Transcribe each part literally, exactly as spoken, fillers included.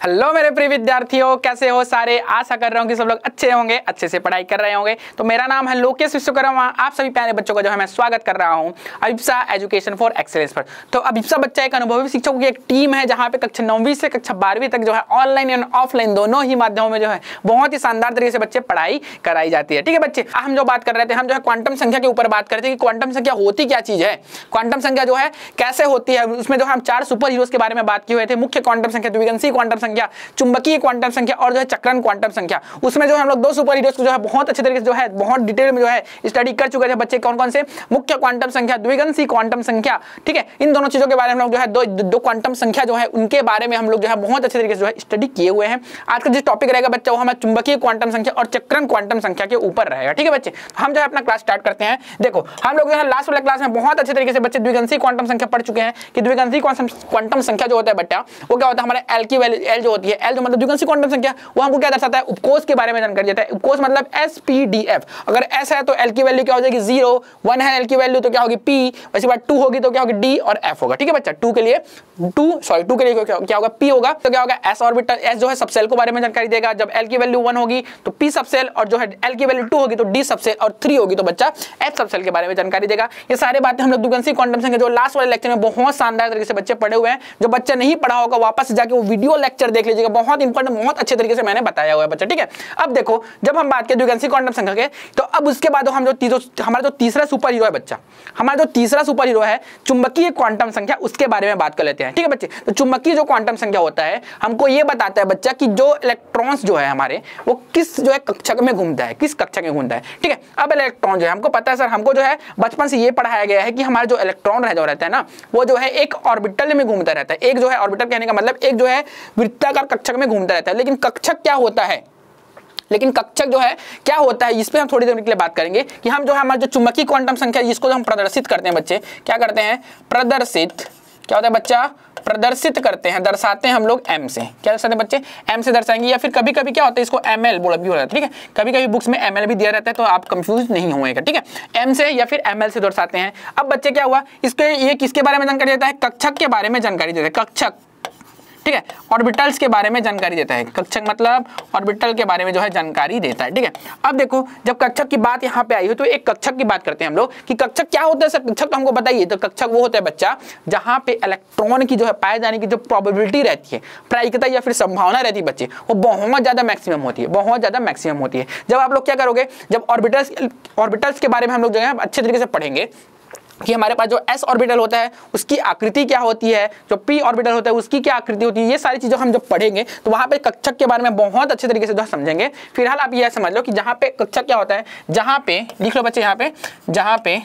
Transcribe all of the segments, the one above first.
Hello मेरे प्रिय विद्यार्थियों, कैसे हो सारे। आशा कर रहा हूँ कि सब लोग अच्छे होंगे, अच्छे से पढ़ाई कर रहे होंगे। तो मेरा नाम है लोकेश विश्वकर्मा। आप सभी प्यारे बच्चों का जो है मैं स्वागत कर रहा हूँ अभिप्सा एजुकेशन फॉर एक्सेलेंस पर। तो अभिप्सा बच्चा एक अनुभवी शिक्षकों की एक टीम है जहाँ पे कक्षा नौवीं से कक्षा बारहवीं तक जो है ऑनलाइन एंड ऑफलाइन दोनों ही माध्यमों में जो है बहुत ही शानदार तरीके से बच्चे पढ़ाई कराई जाती है। ठीक है बच्चे, हम जो बात कर रहे थे, हम जो है क्वांटम संख्या के ऊपर बात करते हैं कि क्वांटम संख्या होती क्या चीज है, क्वांटम संख्या जो है कैसे होती है। उसमें जो हम चार सुपर हीरोज के बारे में बात किए हुए थे, मुख्य क्वांटम संख्या, द्विगंशी क्वांटम संख्या, चुंबकीय क्वांटम संख्या और जो है चक्रण क्वांटम संख्या। उसमें जो हम लोग दो सुपर हीरोज को जो है बहुत अच्छे तरीके से जो है बहुत डिटेल में जो है स्टडी कर चुके थे बच्चे। कौन कौन से? मुख्य क्वांटम संख्या, द्विगंशी क्वांटम संख्या। ठीक है, इन दोनों चीजों के बारे में हम लोग जो है दो दो क्वांटम संख्या जो है उनके बारे में हम लोग जो है बहुत अच्छे तरीके से जो है स्टडी किए हुए हैं। आज का जो टॉपिक रहेगा बच्चा वो हमारा चुंबकीय क्वांटम संख्या और चक्रण क्वांटम संख्या के ऊपर रहेगा। ठीक है बच्चे, हम जो है अपना क्लास स्टार्ट करते हैं। देखो हम लोग जो है लास्ट वाले क्लास में बहुत अच्छे तरीके से बच्चे द्विगंशी क्वांटम संख्या पढ़ चुके हैं कि द्विगंशी क्वांटम संख्या जो होता है बच्चा वो क्या होता है, हमारे एल की वैल्यू एल जो होती है, एल जो मतलब द्विगंशी क्वांटम संख्या, वो हमको क्या दर्शाता है, उपकोष के बारे में जानकारी देता है। उपकोष मतलब एस पी डी एफ। अगर एस है तो एल की वैल्यू क्या हो जाएगी जीरो, वन है एल की वैल्यू तो क्या होगी पी, वैसे बात टू होगी तो क्या होगी डी और एफ होगा। ठीक है बच्चा, टू के लिए टू सॉरी टू के लिए क्या, क्या होगा पी होगा, तो क्या होगा एस ऑर्बिटल। एस जो है सबसेल के बारे में जानकारी देगा। जब एल की वैल्यू वन होगी तो पी सबसेल, और जो है एल की वैल्यू टू होगी तो डी सबसेल, और थ्री होगी तो बच्चा एच सबसेल के बारे में जानकारी देगा। ये सारे बातें हम लोग द्विगंशी क्वांटम संख्या जो लास्ट वाले लेक्चर में बहुत शानदार तरीके से बच्चे पढ़े हुए हैं। जो बच्चा नहीं पढ़ा होगा वापस जाके वो वीडियो लेक्चर देख लीजिएगा, बहुत इंपॉर्टेंट बहुत अच्छे तरीके से मैंने बताया हुआ है बच्चा। ठीक है, अब देखो जब हम बात करें द्विगंशी क्वांटम संख्या के, तो अब उसके बाद हम जो हमारा जो तीसरा सुपर हीरो है बच्चा, हमारा जो तीसरा सुपर हीरो है चुंबकीय क्वांटम संख्या, उसके बारे में बात कर लेते हैं। ठीक है बच्चे, तो चुंबकीय जो क्वांटम संख्या होता है हमको ये बताता है बच्चा कि जो इलेक्ट्रॉन्स जो है हमारे वो किस जो है कक्षक में घूमता है, किस कक्षक में घूमता है। ठीक है, अब इलेक्ट्रॉन जो है हमको पता है सर, हमको जो है बचपन से ये पढ़ाया गया है कि हमारा जो इलेक्ट्रॉन रह जो रहता है ना वो जो है एक ऑर्बिटल में घूमता रहता है। एक जो है ऑर्बिटल कहने का मतलब एक जो है वृत्ताकार कक्षक में घूमता रहता है। लेकिन कक्षक क्या होता है, लेकिन कक्षक जो है क्या होता है, इस पे हम थोड़ी देर के लिए बात करेंगे कि हम जो है हमारा जो चुंबकीय क्वांटम संख्या जिसको हम प्रदर्शित करते हैं बच्चे, क्या करते हैं प्रदर्शित, क्या होता है बच्चा प्रदर्शित करते हैं, दर्शाते हैं हम लोग एम से। क्या दर्शाते हैं बच्चे, एम से दर्शाएंगे, या फिर कभी कभी क्या होता है इसको एम एल बोला भी हो रहा है। ठीक है, कभी कभी बुक्स में एम एल भी दिया रहता है तो आप कंफ्यूज नहीं होएगा। ठीक है, एम से या फिर एम एल से दर्शाते हैं। अब बच्चे क्या हुआ, इसके ये किसके बारे में जानकारी देता है, कक्षक के बारे में जानकारी देता है, कक्षक। ठीक है, ऑर्बिटल्स के बारे में जानकारी देता है, कक्षक मतलब ऑर्बिटल के बारे में जो है जानकारी देता है। ठीक है, अब देखो जब कक्षक की बात यहाँ पे आई हो तो एक कक्षक की बात करते हैं हम लोग कि कक्षक क्या होता है सर। कक्षक तो हमको बताइए, तो कक्षक वो होता है बच्चा जहाँ पे इलेक्ट्रॉन की जो है पाए जाने की जो प्रोबेबिलिटी रहती है, प्रायिकता या फिर संभावना रहती है बच्चे, वो बहुत ज्यादा मैक्सिमम होती है, बहुत ज्यादा मैक्सिमम होती है। जब आप लोग क्या करोगे, जब ऑर्बिटल्स ऑर्बिटल्स के बारे में हम लोग जो है अच्छे तरीके से पढ़ेंगे कि हमारे पास जो s ऑर्बिटल होता है उसकी आकृति क्या होती है, जो p ऑर्बिटल होता है उसकी क्या आकृति होती है, ये सारी चीजें हम जब पढ़ेंगे तो वहां पे कक्षक के बारे में बहुत अच्छे तरीके से जो समझेंगे। फिलहाल आप ये समझ लो कि जहां पे कक्षक क्या होता है, जहां पे लिख लो बच्चे, यहाँ पे जहां पे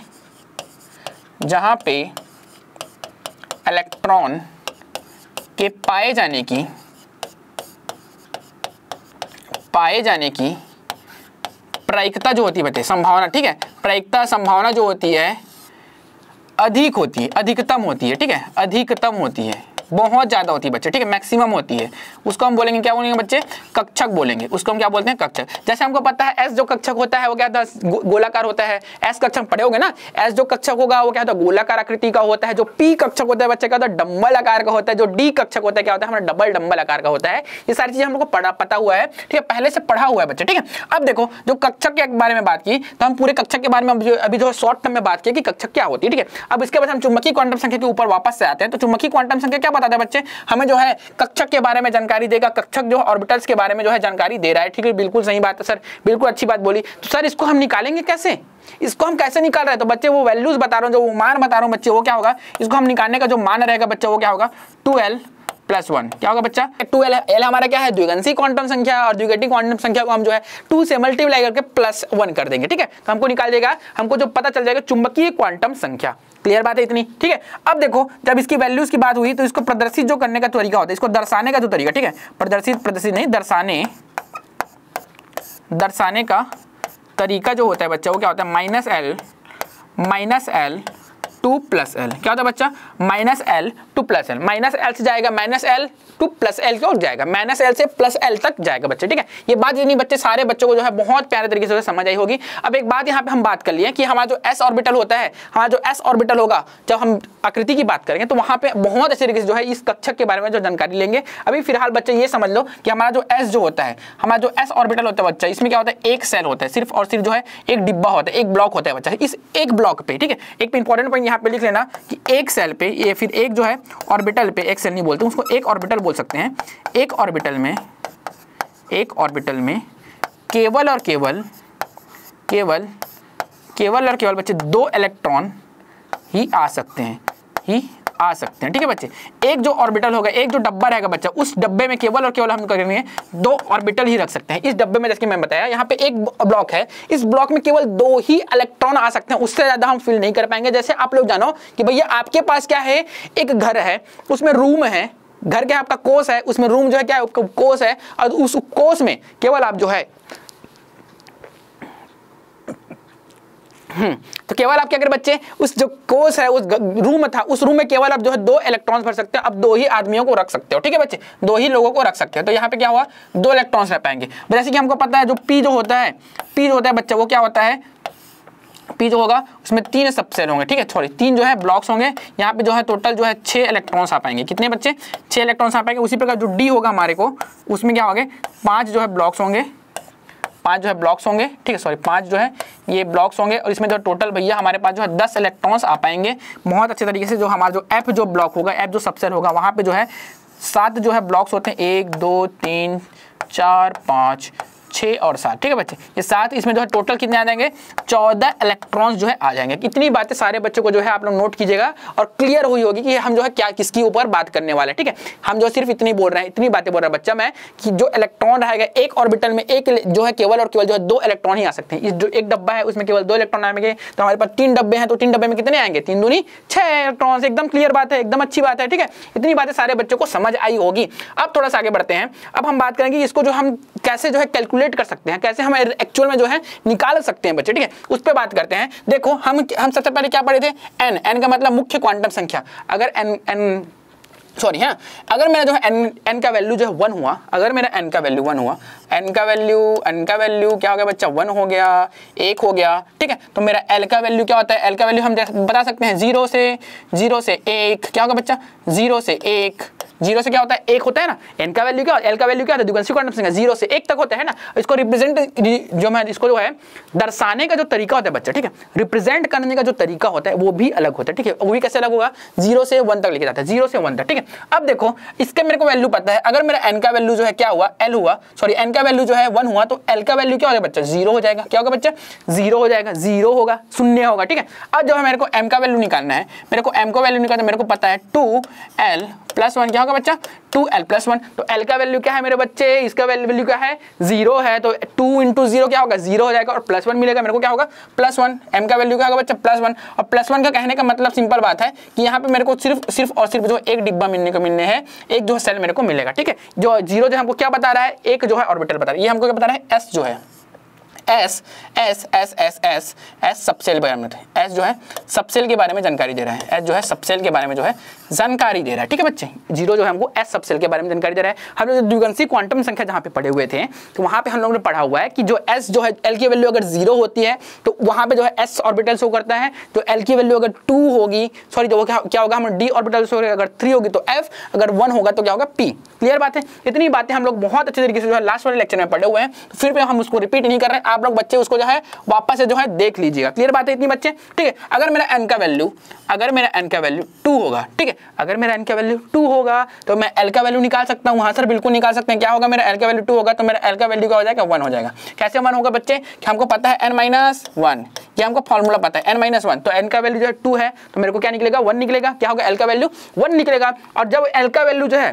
जहां पे इलेक्ट्रॉन के पाए जाने की पाए जाने की प्रायिकता जो होती है बच्चे, संभावना, ठीक है, प्रायिकता संभावना जो होती है अधिक होती है, अधिकतम होती है। ठीक है, अधिकतम होती है, बहुत ज्यादा होती है बच्चे। ठीक है, मैक्सिमम होती है, उसको हम बोलेंगे क्या बोलेंगे बच्चे, कक्षक बोलेंगे। उसको हम क्या बोलते हैं, कक्षक। जैसे हमको पता है एस जो कक्षक होता है वो क्या होता है, गो, गोलाकार होता है। एस कक्षक पढ़े होगे ना, एस जो कक्षक होगा वो क्या होता है, गोलाकार आकृति का होता है। जो पी कक्षक होता है बच्चे क्या होता है, डंबल आकार का होता है। जो डी कक्षक होता है क्या होता है, हमारा डबल डंबल आकार का होता है। ये सारी चीजें हम लोग को पढ़ा पता हुआ है। ठीक है, पहले से पढ़ा हुआ है बच्चे। ठीक है, अब देखो जो कक्षक के बारे में बात की तो हम पूरे कक्षक के बारे में अभी जो शॉर्ट टर्म में बात की कि कक्षक क्या होती है। ठीक है, अब इसके बाद हम चुंबकीय क्वांटम संख्या के ऊपर वापस से आते हैं। तो चुंबकीय क्वांटम संख्या क्या बताता है बच्चे, हमें जो है कक्षक के बारे में जानकारी देगा। कक्षक जो ऑर्बिटल्स के बारे में जो है जानकारी दे रहा है। ठीक है, बिल्कुल सही बात है सर, बिल्कुल अच्छी बात बोली। तो सर इसको हम निकालेंगे कैसे, इसको हम कैसे निकाल रहे हैं, तो बच्चे वो वैल्यूज बता रहा हूँ, जो वो मान बता रहा हूँ बच्चे, वो क्या होगा, इसको हम निकालने का जो मान रहेगा बच्चा वो क्या होगा, टू एल प्लस वन। क्या होगा बच्चा, टू एल एल हमारा क्या है, द्विगंशी क्वांटम संख्या, और द्विघटित क्वांटम संख्या को हम जो है टू से मल्टीप्लाई करके प्लस वन कर देंगे। ठीक है, तो हमको निकाल देगा, हमको जो पता चल जाएगा चुंबकीय क्वांटम संख्या। क्लियर बात है इतनी। ठीक है, अब देखो जब इसकी वैल्यूज की बात हुई तो इसको प्रदर्शित जो करने का तरीका होता है, इसको दर्शाने का जो तरीका, ठीक है, प्रदर्शित प्रदर्शित नहीं दर्शाने दर्शाने का तरीका जो होता है बच्चा वो क्या होता है, minus L minus L two plus L, क्या होता है बच्चा minus L two plus L, minus L से जाएगा minus L two plus L क्यों जाएगा, माइनस एल से प्लस एल तक जाएगा बच्चे, ठीक है। ये बात जितनी बच्चे सारे बच्चों को जो है बहुत प्यारे तरीके से समझ आई होगी। अब एक बात यहाँ पे हम बात कर लिए कि हमारा जो एस ऑर्बिटल होता है, हमारा जो एस ऑर्बिटल होगा जब हम आकृति की बात करेंगे तो वहाँ पे बहुत अच्छे तरीके से जो है इस कक्षक के बारे में जो जानकारी लेंगे। अभी फिलहाल बच्चे ये समझ लो कि हमारा जो एस जो होता है, हमारा जो एस ऑर्बिटल होता है बच्चा, इसमें क्या होता है एक सेल होता है सिर्फ और सिर्फ जो है एक डिब्बा होता है, एक ब्लॉक होता है बच्चा। इस एक ब्लॉक पे, ठीक है, एक इंपॉर्टेंट पॉइंट यहाँ पे लिख लेना कि एक सेल पे ये फिर एक जो है ऑर्बिटल पे, एक सेल नहीं बोलते उसको, एक ऑर्बिटल बोल सकते हैं। एक ऑर्बिटल में एक ऑर्बिटल में केवल और केवल केवल केवल और केवल बच्चे दो इलेक्ट्रॉन ही आ सकते हैं ही आ सकते हैं ठीक है बच्चे। एक जो ऑर्बिटल होगा, एक जो डब्बा रहेगा बच्चा, उस डब्बे में केवल और केवल हम करेंगे दो ऑर्बिटल ही रख सकते हैं। इस डब्बे में जैसे कि मैं बताया यहाँ पे एक ब्लॉक है, इस ब्लॉक में केवल दो ही इलेक्ट्रॉन आ सकते हैं, उससे ज्यादा हम फिल नहीं कर पाएंगे। जैसे आप लोग जानो कि भैया आपके पास क्या है, एक घर है, उसमें रूम है, घर के आपका कोस है, उसमें रूम जो है क्या है कोस है, और उस कोस में केवल आप जो है हम्म तो केवल आप क्या करें बच्चे, उस जो कोस है, उस रूम था, उस रूम में केवल आप जो है दो इलेक्ट्रॉन्स भर सकते हैं। अब दो ही आदमियों को रख सकते हो, ठीक है बच्चे, दो ही लोगों को रख सकते हो। तो यहाँ पे क्या हुआ, दो इलेक्ट्रॉन्स रह पाएंगे। जैसे कि हमको पता है जो पी जो होता है, पी जो होता है बच्चा, वो क्या होता है, पी जो होगा उसमें तीन सबसेल होंगे, ठीक है, सॉरी तीन जो है ब्लॉक्स होंगे। यहाँ पे जो है टोटल जो है छह इलेक्ट्रॉन्स आ पाएंगे। कितने बच्चे, छह इलेक्ट्रॉन्स आ पाएंगे। उसी प्रकार जो डी होगा हमारे को, उसमें क्या होंगे, पांच जो है ब्लॉक्स होंगे, पांच जो है ब्लॉक्स होंगे, ठीक है, सॉरी पांच जो है ये ब्लॉक्स होंगे। और इसमें जो टोटल भैया हमारे पास जो है दस इलेक्ट्रॉन्स आ पाएंगे बहुत अच्छे तरीके से। जो हमारा जो एफ जो ब्लॉक होगा, एफ जो सबसेल होगा, वहाँ पे जो है सात जो है ब्लॉक्स होते हैं, एक दो तीन चार पाँच छः और सात, ठीक है बच्चे, ये सात, इसमें जो है टोटल कितने आ जाएंगे, चौदह इलेक्ट्रॉन्स जो है आ जाएंगे। इतनी बातें सारे बच्चों को जो है आप लोग नोट कीजिएगा और क्लियर हुई होगी कि हम जो है क्या किसकी ऊपर बात करने वाले हैं, ठीक है। हम जो सिर्फ इतनी बोल रहे हैं, इतनी बातें बोल रहा है बच्चा मैं कि जो इलेक्ट्रॉन रहेगा एक ऑर्बिटल में, एक जो है केवल और केवल जो है दो इलेक्ट्रॉन ही आ सकते हैं। इस जो एक डब्बा है उसमें केवल दो इलेक्ट्रॉन आएंगे, तो हमारे पास तीन डब्बे हैं, तो तीन डब्बे में कितने आएंगे, तीन दूनी छह इलेक्ट्रॉन्स। एकदम क्लियर बात है, एकदम अच्छी बात है, ठीक है। इतनी बातें सारे बच्चों को समझ आई होगी। अब थोड़ा सा आगे बढ़ते हैं। अब हम बात करेंगे इसको जो हम कैसे जो है कैलकुलेट कर सकते हैं, कैसे हम एक्चुअल में जो है निकाल सकते हैं बच्चे, ठीक है, उस पर बात करते हैं। देखो हम हम सबसे पहले क्या पढ़े थे, एन, एन का मतलब मुख्य क्वांटम संख्या। अगर एन एन सॉरी हाँ अगर मेरा जो है एन एन का वैल्यू जो है वन हुआ, अगर मेरा एन का वैल्यू वन हुआ, एन का वैल्यू एन का वैल्यू क्या हो गया बच्चा, वन हो गया, एक हो गया, ठीक है। तो मेरा एल का वैल्यू क्या होता है, एल का वैल्यू हम बता सकते हैं जीरो से जीरो से एक, क्या होगा बच्चा, जीरो से एक, जीरो से क्या होता है, एक होता है ना। एन का वैल्यू क्या, एल का वैल्यू क्या होता है, द्विगुणित क्वांटम संख्या, जीरो से एक तक होता है ना। इसको रिप्रेजेंट जो मैं इसको जो है दर्शाने का जो तरीका होता है बच्चा, ठीक है, रिप्रेजेंट करने का जो तरीका होता है वो भी अलग होता है, ठीक है। वो भी कैसे अलग होगा, जीरो से वन तक लेके जाता है, जीरो से वन तक, ठीक है। अब देखो इसके मेरे को वैल्यू पता है, अगर मेरा एन का वैल्यू जो है क्या हुआ, एल हुआ, सॉरी एन का वैल्यू जो है वन हुआ, तो एल का वैल्यू क्या हो जाएगा बच्चा, जीरो हो जाएगा। क्या होगा बच्चा, जीरो हो जाएगा, जीरो होगा, शून्य होगा, ठीक है। अब जो है मेरे को एम का वैल्यू निकालना है, मेरे को एम का वैल्यू निकालना है, मेरे को पता है टू एल प्लस वन, क्या होगा बच्चा, टू एल प्लस वन। तो एल का वैल्यू क्या है मेरे बच्चे, इसका वैल्यू क्या है, जीरो है, तो टू इंटू जीरो क्या होगा, जीरो हो जाएगा, और प्लस वन मिलेगा मेरे को, क्या होगा, प्लस वन। एम का वैल्यू क्या होगा बच्चा, प्लस वन। और प्लस वन का कहने का मतलब सिंपल बात है कि यहाँ पे मेरे को सिर्फ सिर्फ और सिर्फ जो एक डिब्बा मिलने को मिलने हैं, एक जो सेल मेरे को मिलेगा, ठीक है। जो जीरो जो हमको क्या बता रहा है, एक जो है ऑर्बिटल बता रहा है, ये हमको क्या बता रहा है, एस जो है, S S S S S S subshell के बारे में, एस जो है सबसेल के बारे में जानकारी दे रहा है, एस जो है सबसेल के बारे में जो है जानकारी दे रहा है, ठीक है बच्चे। जीरो जो है हमको एस सबसेल के बारे में जानकारी दे रहा है। हम लोग द्विगुणित क्वांटम संख्या जहाँ पे पढ़े हुए थे, तो वहाँ पे हम लोगों ने पढ़ा हुआ है कि जो एस जो है एल की वैल्यू अगर जीरो होती है तो वहाँ पे जो है एस ऑर्बिटल शो करता है, तो एल की वैल्यू अगर टू होगी, सॉरी जो क्या होगा, हम डी ऑर्बिटल शो करेगा, अगर थ्री होगी तो एफ, अगर वन होगा तो क्या होगा, पी। क्लियर बात है। इतनी बातें हम लोग बहुत अच्छे तरीके से जो है लास्ट वाले लेक्चर में पढ़े हुए हैं, तो फिर हम उसको रिपीट नहीं कर रहे हैं। आप लोग बच्चे उसको जो है वापस से जो है देख लीजिएगा। क्लियर बात है इतनी बच्चे, ठीक है। अगर मेरा एन का वैल्यू अगर मेरा एन का वैल्यू टू होगा, ठीक है, अगर मेरा एन का वैल्यू टू होगा तो मैं एल का वैल्यू निकाल सकता हूँ। हाँ सर बिल्कुल निकाल सकते हैं। क्या होगा, मेरा एल का वैल्यू टू होगा तो मेरा एल का वैल्यू क्या हो जाएगा, वन हो जाएगा। कैसे वन होगा बच्चे, कि हमको पता है एन माइनस वन, ये हमको फॉर्मूला पता है एन माइनस वन, तो एन का वैल्यू जो है टू है तो मेरे को क्या निकलेगा, वन निकलेगा। क्या होगा, एल का वैल्यू वन निकलेगा। और जब एल का वैल्यू जो है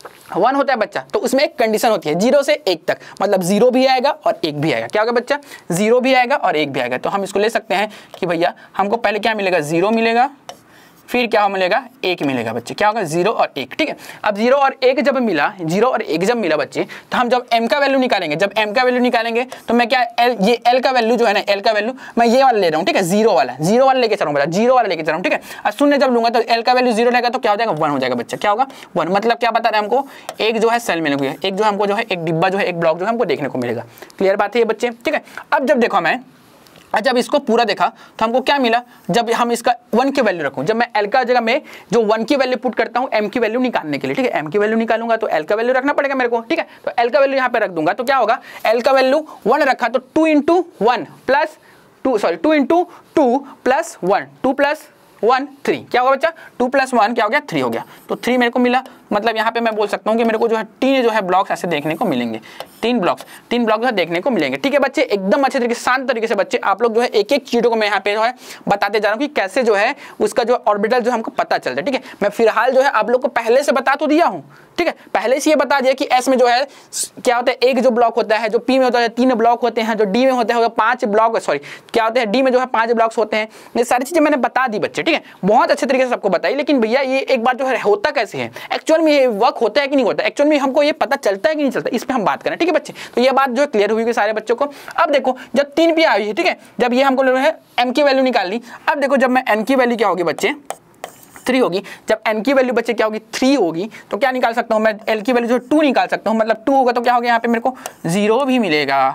वन होता है बच्चा, तो उसमें एक कंडीशन होती है जीरो से एक तक, मतलब जीरो भी आएगा और एक भी आएगा। क्या होगा बच्चा, जीरो भी आएगा और एक भी आएगा। तो हम इसको ले सकते हैं कि भैया हमको पहले क्या मिलेगा, जीरो मिलेगा, फिर क्या मिलेगा, एक मिलेगा बच्चे, क्या होगा जीरो और एक। ठीक है, अब जीरो और एक जब मिला, जीरो और एक जब मिला बच्चे, तो हम जब m का वैल्यू निकालेंगे, जब m का वैल्यू निकालेंगे तो मैं क्या l, ये l का वैल्यू जो है ना, l का वैल्यू मैं ये वाला ले रहा हूँ। ठीक है, जीरो वाला, जीरो वाला लेके चल रहा हूँ, जीरो वाला लेके चल रहा हूँ। ठीक है, अब शून्य जब लूंगा तो l का वैल्यू जीरो रहेगा तो क्या हो जाएगा, वन हो जाएगा बच्चा। क्या होगा, वन। मतलब क्या बता रहे हैं हमको, एक जो है सेल मिलेगा, एक जो हमको जो है एक डिब्बा जो है, एक ब्लॉक जो है हमको देखने को मिलेगा। क्लियर बात है ये बच्चे। ठीक है, अब जब देखो मैं जब इसको पूरा देखा तो हमको क्या मिला, जब हम इसका वन की वैल्यू रखूं, जब मैं एल का जगह में जो वन की वैल्यू पुट करता हूं एम की वैल्यू निकालने के लिए। ठीक है, एम की वैल्यू निकालूंगा तो एल का वैल्यू रखना पड़ेगा मेरे को। ठीक है, तो एल का वैल्यू यहां पे रख दूंगा तो क्या होगा, एल का वैल्यू वन रखा तो two into one plus two sorry two into two plus one, two plus one three, क्या होगा बच्चा, टू प्लस वन क्या हो गया, थ्री हो गया। तो थ्री मेरे को मिला, मतलब यहाँ पे मैं बोल सकता हूँ कि मेरे को जो है तीन जो है ब्लॉक्स ऐसे देखने को मिलेंगे, तीन ब्लॉक्स तीन ब्लॉक जो है देखने को मिलेंगे। ठीक है बच्चे, एकदम अच्छे तरीके से शांत तरीके से बच्चे आप लोग जो है एक एक चीजों को मैं यहाँ पे जो है बताते जा रहा हूँ कि कैसे जो है उसका जो ऑर्बिटल जो हमको पता चलता है। ठीक है, मैं फिलहाल जो है आप लोग को पहले से बता तो दिया हूँ। ठीक है, पहले से ये बता दिया कि एस में जो है क्या होता है, एक जो ब्लॉक होता है, जो पी में होता है तीन ब्लॉक होते हैं, जो डी में होते हैं पांच ब्लॉक, सॉरी क्या होते हैं डी में जो है पांच ब्लॉक्स होते हैं। ये सारी चीजें मैंने बता दी बच्चे। ठीक है, बहुत अच्छे तरीके से सबको बताई। लेकिन भैया ये एक बार जो है होता कैसे है, एक्चुअल में ये वर्क होता है कि नहीं होता, एक्चुअल में हमको ये पता चलता है कि नहीं चलता, इस पे हम बात करें। ठीक है बच्चे, तो ये बात जो है क्लियर हुई सारे बच्चों को। अब देखो जब तीन भी आई है, ठीक है, जब ये हमको है एम की वैल्यू निकाल ली, अब देखो जब मैं एन की वैल्यू क्या होगी बच्चे, थ्री होगी। जब एन की वैल्यू बच्चे क्या होगी, थ्री होगी, तो क्या निकाल सकता हूँ मैं, एल की वैल्यू जो टू निकाल सकता हूँ। मतलब टू होगा तो क्या होगा, यहाँ पे मेरे को जीरो भी मिलेगा,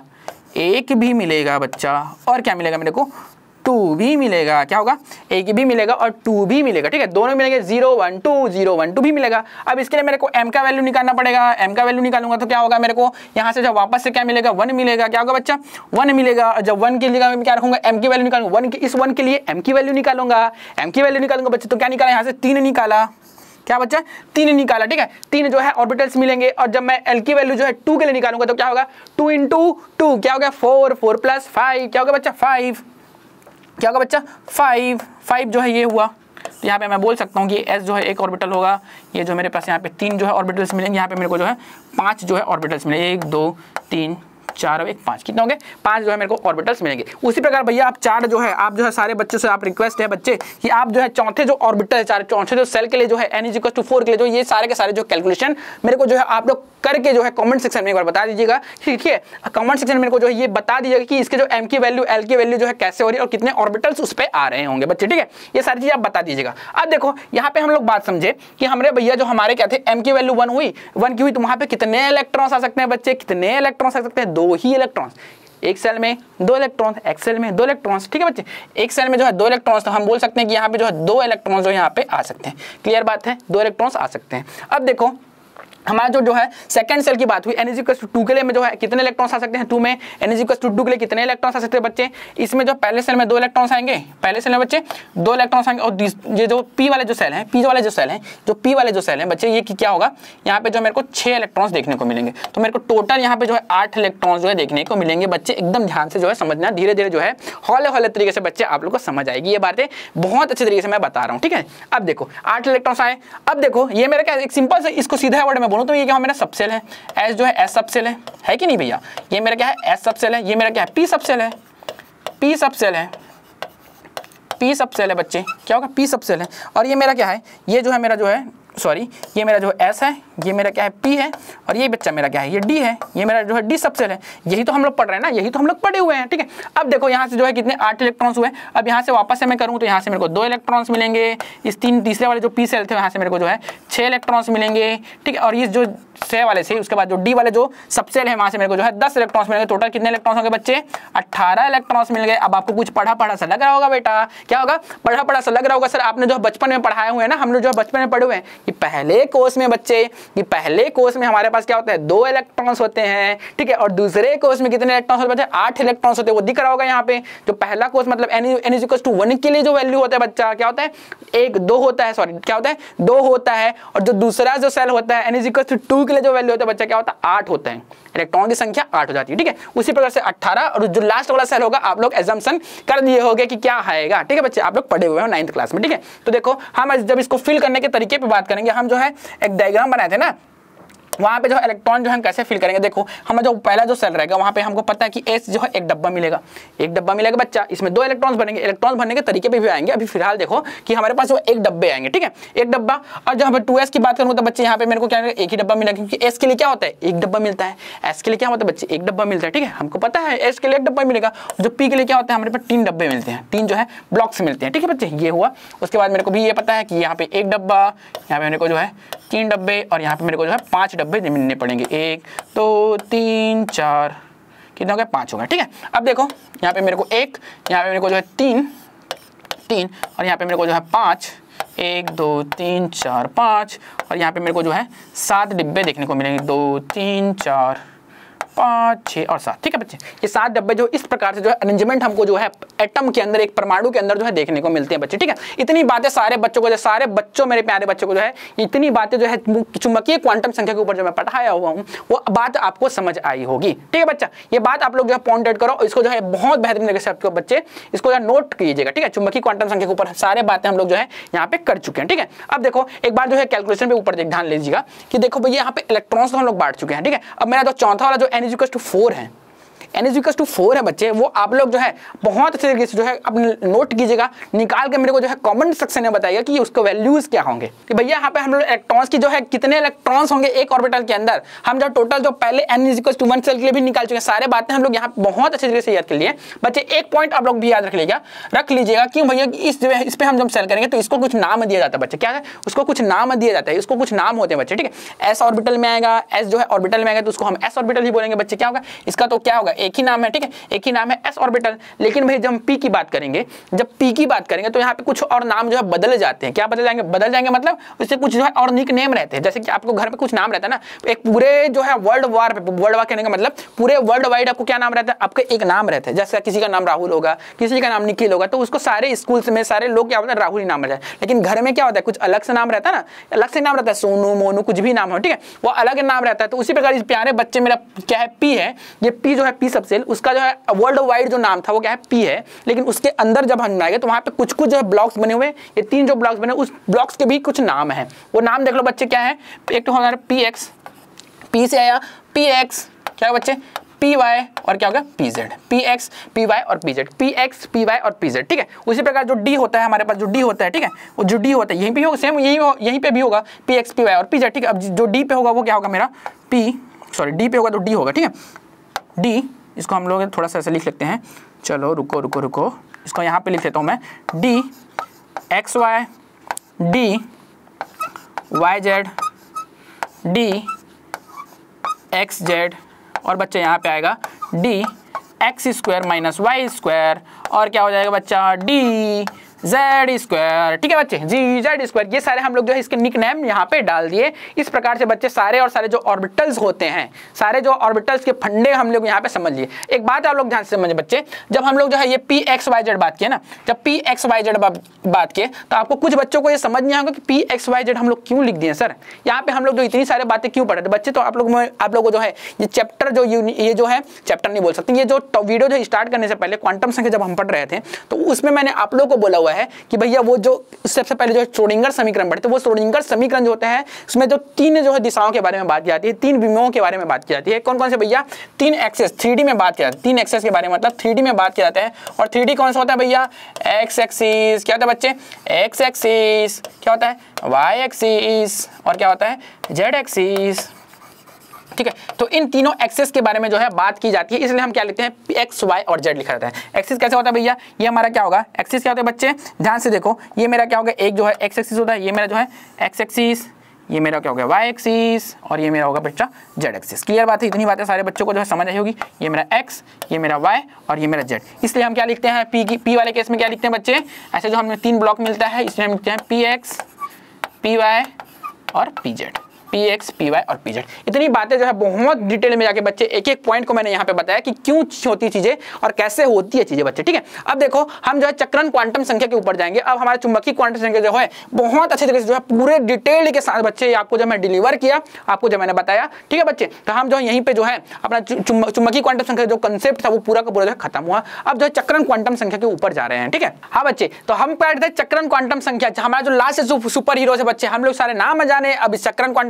एक भी मिलेगा बच्चा, और क्या मिलेगा मेरे को, टू भी मिलेगा। क्या होगा, एक भी मिलेगा और टू भी मिलेगा। ठीक है, दोनों मिलेंगे, zero one two, zero one two भी मिलेगा। अब इसके लिए मेरे को m का वैल्यू निकालना पड़ेगा। m का वैल्यू निकालूंगा तो क्या होगा, मेरे को यहाँ से जब वापस से क्या मिलेगा, वन मिलेगा। क्या होगा बच्चा, वन मिलेगा। और जब वन के लिए मैं क्या रखूंगा, m की वैल्यू निकालूंगा, वन की इस वन के लिए m की वैल्यू निकालूंगा, m की वैल्यू निकालूंगा बच्चे, तो क्या निकाला यहाँ से, तीन निकाला। क्या बच्चा, तीन निकाला। ठीक है, तीन जो है ऑर्बिटल्स मिलेंगे। और जब मैं एल की वैल्यू जो है टू के लिए निकालूंगा तो क्या होगा, टू इंटू टू क्या होगा, फोर, फोर प्लस फाइव क्या होगा बच्चा, फाइव। क्या होगा बच्चा, फाइव। फाइव जो है ये हुआ, तो यहाँ पे मैं बोल सकता हूँ कि एस जो है एक ऑर्बिटल होगा। ये जो मेरे पास यहाँ पे तीन जो है ऑर्बिटल्स मिलेंगे, यहाँ पे मेरे को जो है पांच जो है ऑर्बिटल्स मिलेंगे, एक दो तीन चार और एक पांच, कितने होंगे, पांच जो है मेरे को ऑर्बिटल्स मिलेंगे। उसी प्रकार भैया आप चार जो है, आप जो है सारे बच्चों से आप रिक्वेस्ट है बच्चे कि आप जो है चौथे जो ऑर्बिटल है, चार चौथे जो सेल के लिए जो है N is equal to four के लिए जो ये सारे के सारे जो कैलकुलेशन मेरे को जो है आप लोग करके जो है कमेंट सेक्शन में एक बार बता दीजिएगा। ठीक है, कमेंट सेक्शन में मेरे को जो है ये बता दीजिएगा कि इसके जो एम की वैल्यू, एल की वैल्यू जो है कैसे हो रही है और कितने ऑर्बिटल्स उस पर आ रहे होंगे बच्चे। ठीक है, ये सारी चीजें आप बता दीजिएगा। अब देखो यहाँ पे हम लोग बात समझे कि हमारे भैया जो हमारे क्या थे, एम की वैल्यू वन हुई, वन की हुई, तो वहां पे कितने इलेक्ट्रॉन्स आ सकते हैं बच्चे, कितने इलेक्ट्रॉन्स आ सकते हैं, दो ही इलेक्ट्रॉन्स। एक सेल में दो इलेक्ट्रॉन्स, एक सेल में दो इलेक्ट्रॉन्स। ठीक है बच्चे, एक सेल में जो है दो इलेक्ट्रॉन्स, तो हम बोल सकते हैं कि यहाँ पे जो है दो इलेक्ट्रॉन्स जो यहाँ पे आ सकते हैं। क्लियर बात है, दो इलेक्ट्रॉन्स आ सकते हैं। अब देखो हमारा जो जो है सेकंड सेल की बात हुई, N is equal to two के लिए में जो है कितने इलेक्ट्रॉन्स आ सकते हैं, टू में N is equal to two के लिए कितने इलेक्ट्रॉन्स आ सकते हैं बच्चे। इसमें जो पहले सेल में दो इलेक्ट्रॉन्स आएंगे, पहले सेल में बच्चे दो इलेक्ट्रॉन्स आएंगे। और ये जो पी वाले जो सेल हैं, पी वाले जो सेल हैं, जो पी वाले जो सेल हैं बच्चे, ये क्या होगा, यहाँ पे जो मेरे को छह इलेक्ट्रॉन्स देखने को मिलेंगे। तो मेरे को टोटल यहाँ पे जो है आठ इलेक्ट्रॉन्स जो है देखने को मिलेंगे बच्चे। एकदम ध्यान से जो है समझना, धीरे धीरे जो है हौले हौले तरीके से बच्चे आप लोग को समझ आएगी ये बातें, बहुत अच्छे तरीके से मैं बता रहा हूँ। ठीक है, अब देखो आठ इलेक्ट्रॉन्स आए। अब देखो ये मेरा क्या, एक सिंपल से इसको सीधा वर्ड में बोलूँ तो ये क्या मेरा सब सेल है, एस जो है एस सब सेल है, है कि नहीं भैया। ये मेरा क्या है, एस सब सेल है। ये मेरा क्या है, पी सब सेल है, पी सब सेल है, पी सब सेल है बच्चे। क्या होगा, पी सब सेल है। और ये मेरा क्या है, ये जो है मेरा जो है सॉरी ये मेरा जो एस है, ये मेरा क्या है पी है, और ये बच्चा मेरा क्या है, ये डी है। ये मेरा जो है डी सब सेल है। यही तो हम लोग पढ़ रहे हैं ना, यही तो हम लोग पढ़े हुए हैं। ठीक है, अब देखो यहाँ से जो है कितने आठ इलेक्ट्रॉन्स हुए। अब यहाँ से वापस से मैं करूँ तो यहाँ से मेरे को दो इलेक्ट्रॉन्स मिलेंगे। इस तीन तीसरे वाले जो पी सेल थे वहाँ से मेरे को जो है छह इलेक्ट्रॉन्स मिलेंगे। ठीक है, और ये जो छह वाले से उसके बाद जो डी वाले जो सब सेल है वहाँ से मेरे को जो है दस इलेक्ट्रॉन्स मिलेंगे। टोटल कितने इलेक्ट्रॉन्स होंगे बच्चे, अट्ठारह इलेक्ट्रॉन्स मिल गए। अब आपको कुछ पढ़ा पढ़ा सा लग रहा होगा बेटा, क्या होगा, पढ़ा पढ़ा सा लग रहा होगा सर आपने जो बचपन में पढ़ाए हुए हैं ना, हम लोग जो बचपन में पढ़े हुए हैं कि पहले कोर्स में बच्चे, कि पहले कोर्स में हमारे पास क्या होता है, दो इलेक्ट्रॉन्स होते हैं। ठीक है, और दूसरे कोर्स में कितने इलेक्ट्रॉन्स होते हैं, आठ इलेक्ट्रॉन्स होते हैं। वो दिख रहा होगा यहाँ पे। जो पहला कोर्स मतलब N N is equal to one के लिए जो वैल्यू होता है बच्चा, क्या होता है, एक दो होता है, सॉरी क्या होता है, दो होता है। और जो दूसरा जो सेल होता है N is equal to two के लिए जो वैल्यू होता है बच्चा, क्या होता है, आठ होता है। इलेक्ट्रॉन की संख्या आठ हो जाती है। ठीक है, उसी प्रकार से अठारह, और जो लास्ट वाला सेल होगा आप लोग एजम्पशन कर दिए होंगे कि क्या आएगा। ठीक है बच्चे, आप लोग पढ़े हुए हो नाइन्थ क्लास में। ठीक है, तो देखो हम जब इसको फिल करने के तरीके पे बात करेंगे, हम जो है एक डायग्राम बनाए थे ना, वहाँ पे जो इलेक्ट्रॉन जो हम कैसे फिल करेंगे, देखो हमारा जो पहला जो सेल रहेगा वहाँ पे हमको पता है कि एस जो है एक डब्बा मिलेगा, एक डब्बा मिलेगा बच्चा, इसमें दो इलेक्ट्रॉन्स बनेंगे। इलेक्ट्रॉन भरने के तरीके भी, भी आएंगे, अभी फिलहाल देखो कि हमारे पास वो एक डब्बे आएंगे, ठीक है, एक डब्बा। और जब टू एस की बात करूँ तो बच्चे यहाँ पे मेरे को क्या एक ही डब्बा मिला, क्योंकि एस के लिए क्या होता है एक डब्बा मिलता है, एस के लिए क्या होता है बच्चे एक डब्बा मिलता है, ठीक है, हमको पता है एस के लिए एक डब्बा मिलेगा। जो पी के लिए क्या होता है हमारे पास तीन डब्बे मिलते हैं, तीन जो है ब्लॉक्स मिलते हैं, ठीक है बच्चे, ये हुआ। उसके बाद मेरे को भी ये पता है कि यहाँ पे एक डब्बा, यहाँ पे मेरे को जो है तीन डब्बे, और यहाँ पे मेरे को जो है पांच डब्बे मिलने पड़ेंगे, एक दो तीन चार, कितना हो गया पांच हो गया, ठीक है। अब देखो यहाँ पे मेरे को एक, यहाँ पे मेरे को जो है तीन तीन और यहाँ पे मेरे को जो है पाँच, एक दो तीन चार पाँच, और यहाँ पे मेरे को जो है सात डिब्बे देखने को मिलेंगे, दो तीन चार पाँच छः और सात, ठीक है बच्चे, ये सात डब्बे जो इस प्रकार से जो है अरेंजमेंट हमको जो है एटम के अंदर, एक परमाणु के अंदर जो है देखने को मिलते हैं बच्चे, ठीक है। इतनी बातें सारे बच्चों को, जो सारे बच्चों मेरे प्यारे बच्चों को जो है इतनी बातें जो है चुंबकीय क्वांटम संख्या के ऊपर जो मैं पढ़ाया हुआ हूँ वो बात आपको समझ आई होगी, ठीक है बच्चा। ये बात आप लोग जो है पॉइंट आउट करो, इसको जो है बहुत बेहतरीन तरीके से आपके बच्चे इसको जो नोट कीजिएगा, ठीक है। चुंबकीय क्वांटम संख्या के ऊपर सारे बातें हम लोग जो है यहाँ पे कर चुके हैं, ठीक है। अब देखो एक बार जो है कैलकुलेशन पे ऊपर ध्यान लीजिएगा कि देखो भैया यहाँ पे इलेक्ट्रॉन्स तो हम लोग बांट चुके हैं, ठीक है। अब मेरा जो चौथा वाला जो N is equal to four है, N is equal to four है बच्चे, वो आप लोग जो है बहुत अच्छे तरीके से जो है अपने नोट कीजिएगा, निकाल के मेरे को जो है कमेंट सेक्शन में बताइएगा कि उसके वैल्यूज क्या होंगे, कि भैया यहाँ पे हम लोग इलेक्ट्रॉन्स की जो है कितने इलेक्ट्रॉन्स होंगे एक ऑर्बिटल के अंदर। हम जो टोटल जो पहले N is equal to one shell के लिए भी निकाल चुके हैं, सारे बातें हम लोग यहाँ बहुत अच्छे तरीके से याद कर लिए बच्चे। एक पॉइंट आप लोग भी याद रख लीजिएगा रख लीजिएगा क्यों भैया, इस जो है इस पे हम जब सेल करेंगे तो इसको कुछ नाम दिया जाता है बच्चे, क्या है उसको कुछ नाम दिया जाता है, इसको कुछ नाम होते हैं बच्चे, ठीक है। एस ऑर्बिटल में आएगा, एस जो है ऑर्बिटल में आएगा तो उसको हम एस ऑर्बिटल ही बोलेंगे बच्चे। क्या होगा इसका, तो क्या होगा एक ही नाम है, ठीक है, एक ही नाम है एस ऑर्बिटल। लेकिन भाई जब हम पी की बात करेंगे, जब पी की बात करेंगे तो यहाँ पे कुछ और नाम जो है बदल जाते हैं। क्या बदल जाएंगे, बदल जाएंगे मतलब उससे कुछ जो है और निक नेम रहते हैं। जैसे कि आपको घर पे कुछ नाम रहता है ना, एक पूरे जो है वर्ल्ड वार पे, वर्ल्ड वार कहने का मतलब पूरे वर्ल्ड वाइड आपको क्या नाम रहता है, आपका एक नाम रहता है। जैसे किसी का नाम राहुल होगा, किसी का नाम निखिल होगा, तो उसको सारे स्कूल्स में सारे लोग क्या होता है राहुल ही नाम रहता है। लेकिन घर में क्या होता है कुछ अलग से नाम रहता है ना, अलग से नाम रहता है, सोनू मोनू कुछ भी नाम हो, ठीक है, वो अलग नाम रहता है। तो उसी प्रकार इस प्यारे बच्चे मेरा क्या है पी है, ये पी जो है पी सबसेल, उसका जो है वर्ल्ड वाइड जो नाम था वो क्या है पी है। लेकिन उसके अंदर जब हम आएंगे तो वहां पे कुछ कुछ जो है ब्लॉक्स बने हुए, ये तीन जो ब्लॉक्स बने उस ब्लॉक्स के भी कुछ नाम है। वो नाम देख लो बच्चे क्या है, एक तो हमारा पी एक्स, पी से आया पी एक्स, क्या बच्चे पी वाई और क्या होगा P Z, P X P Y और P Z, P X P Y और पी जेड, ठीक है। उसी प्रकार जो डी होता है हमारे पास, जो डी होता है, ठीक है, वो जो डी होता है यहीं पे होगा, सेम यहीं यहीं पे भी होगा पी एक्स पी वाई और पी जेड, ठीक है। अब जो डी पे होगा वो क्या होगा मेरा पी, सॉरी डी पे होगा तो डी होगा, ठीक है, डी, इसको हम लोग थोड़ा सा ऐसे लिख लेते हैं, चलो रुको रुको रुको इसको यहाँ पे लिख लेता हूँ मैं, D X Y, D Y Z, D X Z, और बच्चे यहाँ पे आएगा D X square minus Y square, और क्या हो जाएगा बच्चा डी जेड स्क्वायर, ठीक है बच्चे, जी जेड स्क्वायर। ये सारे हम लोग जो है इसके निक नेम यहाँ पे डाल दिए। इस प्रकार से बच्चे सारे और सारे जो ऑर्बिटल्स होते हैं, सारे जो ऑर्बिटल्स के फंडे हम लोग यहाँ पे समझ लिए। एक बात आप लोग ध्यान से समझे बच्चे, जब हम लोग जो है ये पी एक्स वाई जेड बात किए ना, जब पी एक्स वाई जेड बात किए तो आपको कुछ बच्चों को ये समझ नहीं आएगा कि पी एक्स वाई जेड हम लोग क्यों लिख दिए सर, यहाँ पे हम लोग जो इतनी सारी बातें क्यों पढ़े थे बच्चे। तो आप लोग आप लोगों को जो है ये चैप्टर जो ये जो है चैप्टर नहीं बोल सकते, ये जो वीडियो जो स्टार्ट करने से पहले क्वांटम संख्या जब हम पढ़ रहे थे तो उसमें मैंने आप लोग को बोला हुआ है कि भैया वो जो सबसे पहले जो श्रोडिंगर समीकरण पढ़ते, वो श्रोडिंगर समीकरण जो होते हैं उसमें जो तीन जो है दिशाओं के बारे में बात की जाती है, तीन विमीयों के बारे में बात की जाती है। कौन कौन से भैया, तीन एक्सेस थ्री डी में बात किया जाता है, तीन एक्सेस के बारे में मतलब थ्री डी में बात किया जाता है। और थ्री डी कौन सा होता है भैया, एक्स एक्सिस, क्या होता है बच्चे एक्स एक्सिस, क्या होता है वाई एक्सिस, और क्या होता है जेड एक्सिस, ठीक है। तो इन तीनों एक्सेस के बारे में जो है बात की जाती है, इसलिए हम क्या लिखते हैं एक्स वाई और जेड लिखा जाता है। एक्सिस कैसे होता है भैया, ये हमारा क्या होगा एक्सिस क्या होता है बच्चे, ध्यान से देखो, ये मेरा क्या होगा एक जो है एक्स एक्सिस होता है, ये मेरा जो है एक्स एक्सिस, ये मेरा क्या होगा वाई एक्सिस, और ये मेरा होगा बच्चा जेड एक्सिस। क्लियर बात है, इतनी बातें सारे बच्चों को जो है समझ आई होगी। ये मेरा एक्स, ये मेरा वाई और ये मेरा जेड। इसलिए हम क्या लिखते हैं पी की, पी वाले केस में क्या लिखते हैं बच्चे, ऐसे जो हमें तीन ब्लॉक मिलता है इसमें हम लिखते हैं पी एक्स पी वाई और P Z, P X P Y और पी जेड। इतनी बातें जो है बहुत डिटेल में जाके बच्चे एक एक पॉइंट को मैंने यहाँ पे बताया कि क्यों होती चीजें और कैसे होती है चीजें बच्चे, ठीक है। अब देखो हम जो है चक्रण क्वांटम संख्या के ऊपर जाएंगे। अब हमारे चुंबकीय क्वांटम संख्या जो है बहुत अच्छे तरीके से जो है पूरे डिटेल के साथ बच्चे आपको जो मैं डिलीवर किया, आपको जो मैंने बताया, ठीक है बच्चे। तो हम जो है यहीं पे जो है अपना चुंबकीय क्वांटम संख्या जो कंसेप्ट था वो पूरा का पूरा जो है खत्म हुआ। अब जो है चक्रण क्वांटम संख्या के ऊपर जा रहे हैं, ठीक है। हाँ बच्चे, तो हम पढ़ रहे थे चक्रण क्वांटम संख्या, हमारा जो लास्ट सुपर हीरो है बच्चे, हम लोग सारे नाम जाने। अब इस चक्रण क्वांटम